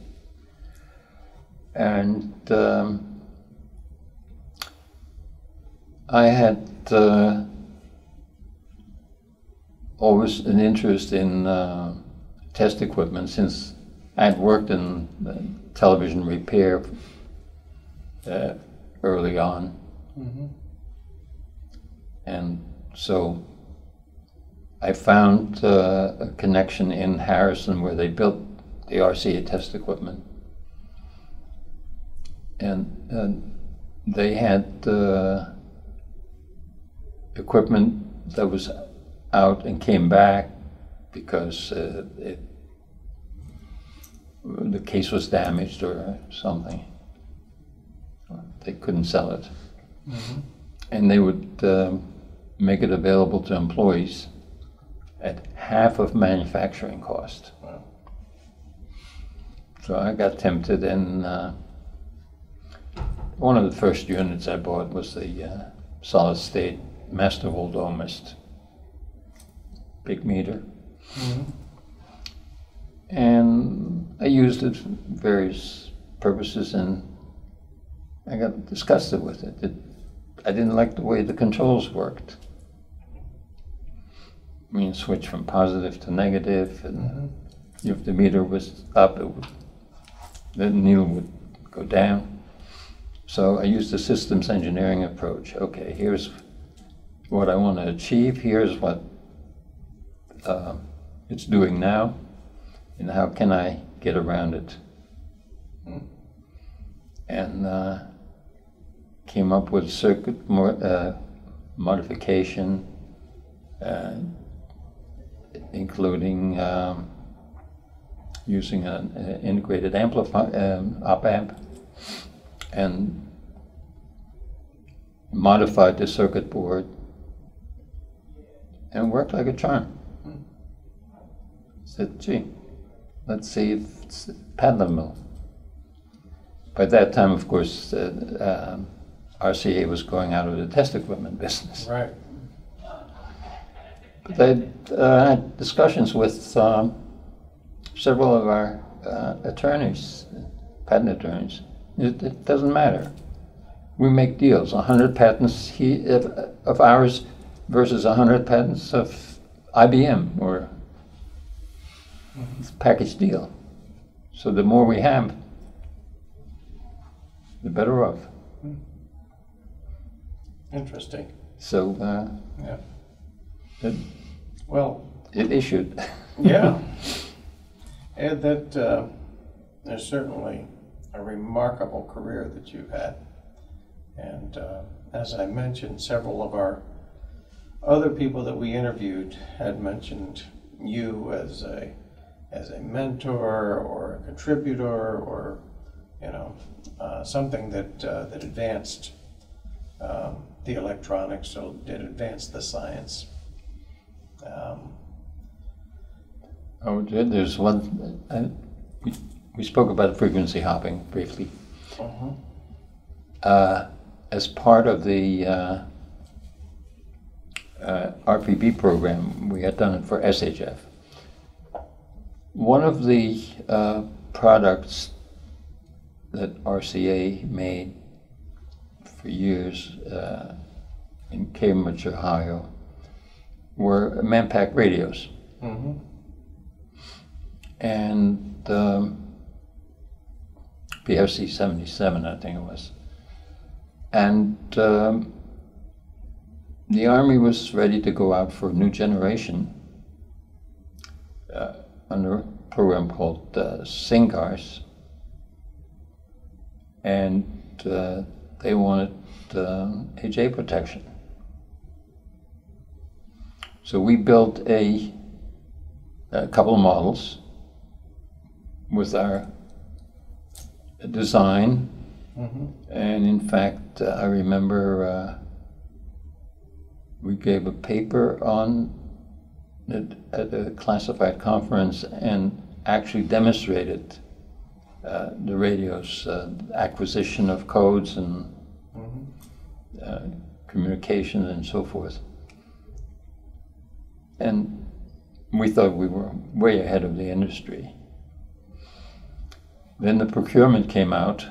And um, I had uh, always an interest in uh, test equipment since I had worked in uh, television repair uh, early on. Mm-hmm. And so I found uh, a connection in Harrison where they built the R C A test equipment. And uh, they had uh, equipment that was out and came back because uh, it, the case was damaged or something. They couldn't sell it. Mm-hmm. And they would um, make it available to employees at half of manufacturing cost. Wow. So I got tempted, and uh, one of the first units I bought was the uh, solid state master voldomist, big meter. Mm-hmm. And I used it for various purposes, and I got disgusted with it. it. I didn't like the way the controls worked. I mean, switch from positive to negative, and Mm-hmm. if the meter was up, it would, the needle would go down. So I used the systems engineering approach. Okay, here's what I want to achieve. Here's what uh, it's doing now, and how can I get around it? Mm. And uh, came up with circuit mo uh, modification, uh, including um, using an uh, integrated amplifier, um, op amp, and modified the circuit board, and worked like a charm. Mm. Said, gee, let's see if it's patentable. By that time, of course, uh, um, R C A was going out of the test equipment business. Right. But I uh, had discussions with um, several of our uh, attorneys, patent attorneys. It, it doesn't matter. We make deals. A hundred patents he, if, of ours versus a hundred patents of I B M, or it's a package deal. So the more we have, the better off. Interesting. So uh, Yeah. it, Well, it issued. yeah. And that uh, is certainly a remarkable career that you've had. And uh, as I mentioned, several of our other people that we interviewed had mentioned you as a as a mentor or a contributor, or you know uh, something that uh, that advanced um, the electronics, so did advance the science. Um, Oh, there- there's one. Uh, we, we spoke about frequency hopping briefly. uh-huh. Uh, as part of the uh, uh, R P B program, we had done it for S H F. One of the uh, products that R C A made for years uh, in Cambridge, Ohio, were man-pack radios. Mm-hmm. And um, P F C seventy-seven, I think it was. And um, the Army was ready to go out for a new generation uh, under a program called uh, SINCARS. And uh, they wanted uh, A J protection. So we built a, a couple of models with our design, Mm-hmm. and in fact, uh, I remember uh, we gave a paper on it at a classified conference and actually demonstrated uh, the radio's uh, acquisition of codes and Mm-hmm. uh, communication and so forth. And we thought we were way ahead of the industry. Then the procurement came out.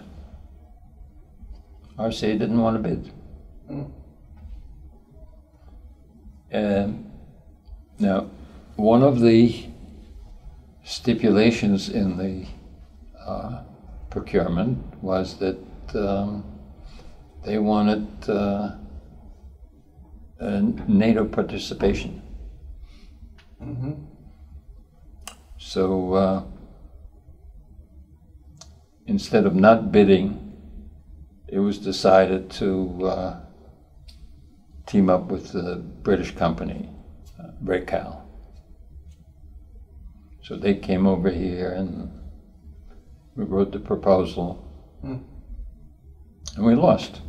R C A didn't want to bid. Mm. And Now, one of the stipulations in the uh, procurement was that um, they wanted uh, a NATO participation. Mm-hmm. So uh, instead of not bidding, it was decided to uh, team up with the British company, uh, Brecal. So they came over here and we wrote the proposal, mm. and we lost.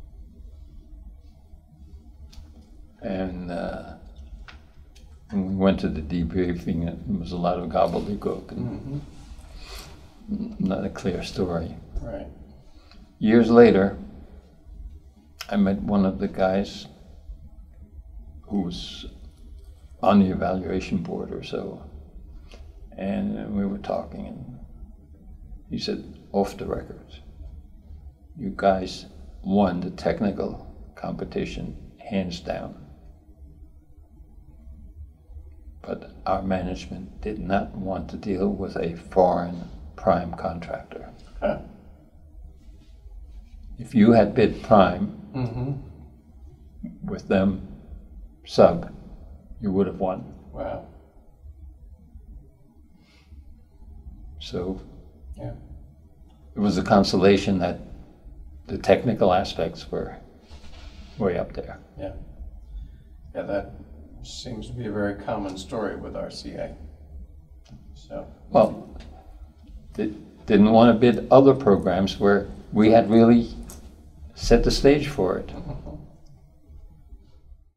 And uh, when we went to the debriefing, it was a lot of gobbledygook and mm-hmm. not a clear story. Right. Years later, I met one of the guys who was on the evaluation board or so, and we were talking, and he said, off the record, you guys won the technical competition hands down, but our management did not want to deal with a foreign prime contractor. Huh. If you had bid prime mm-hmm. with them sub, you would have won. Wow. So yeah. It was a consolation that the technical aspects were way up there. Yeah. Yeah, that seems to be a very common story with R C A. So. Well, they didn't want to bid other programs where we had really set the stage for it. Mm-hmm.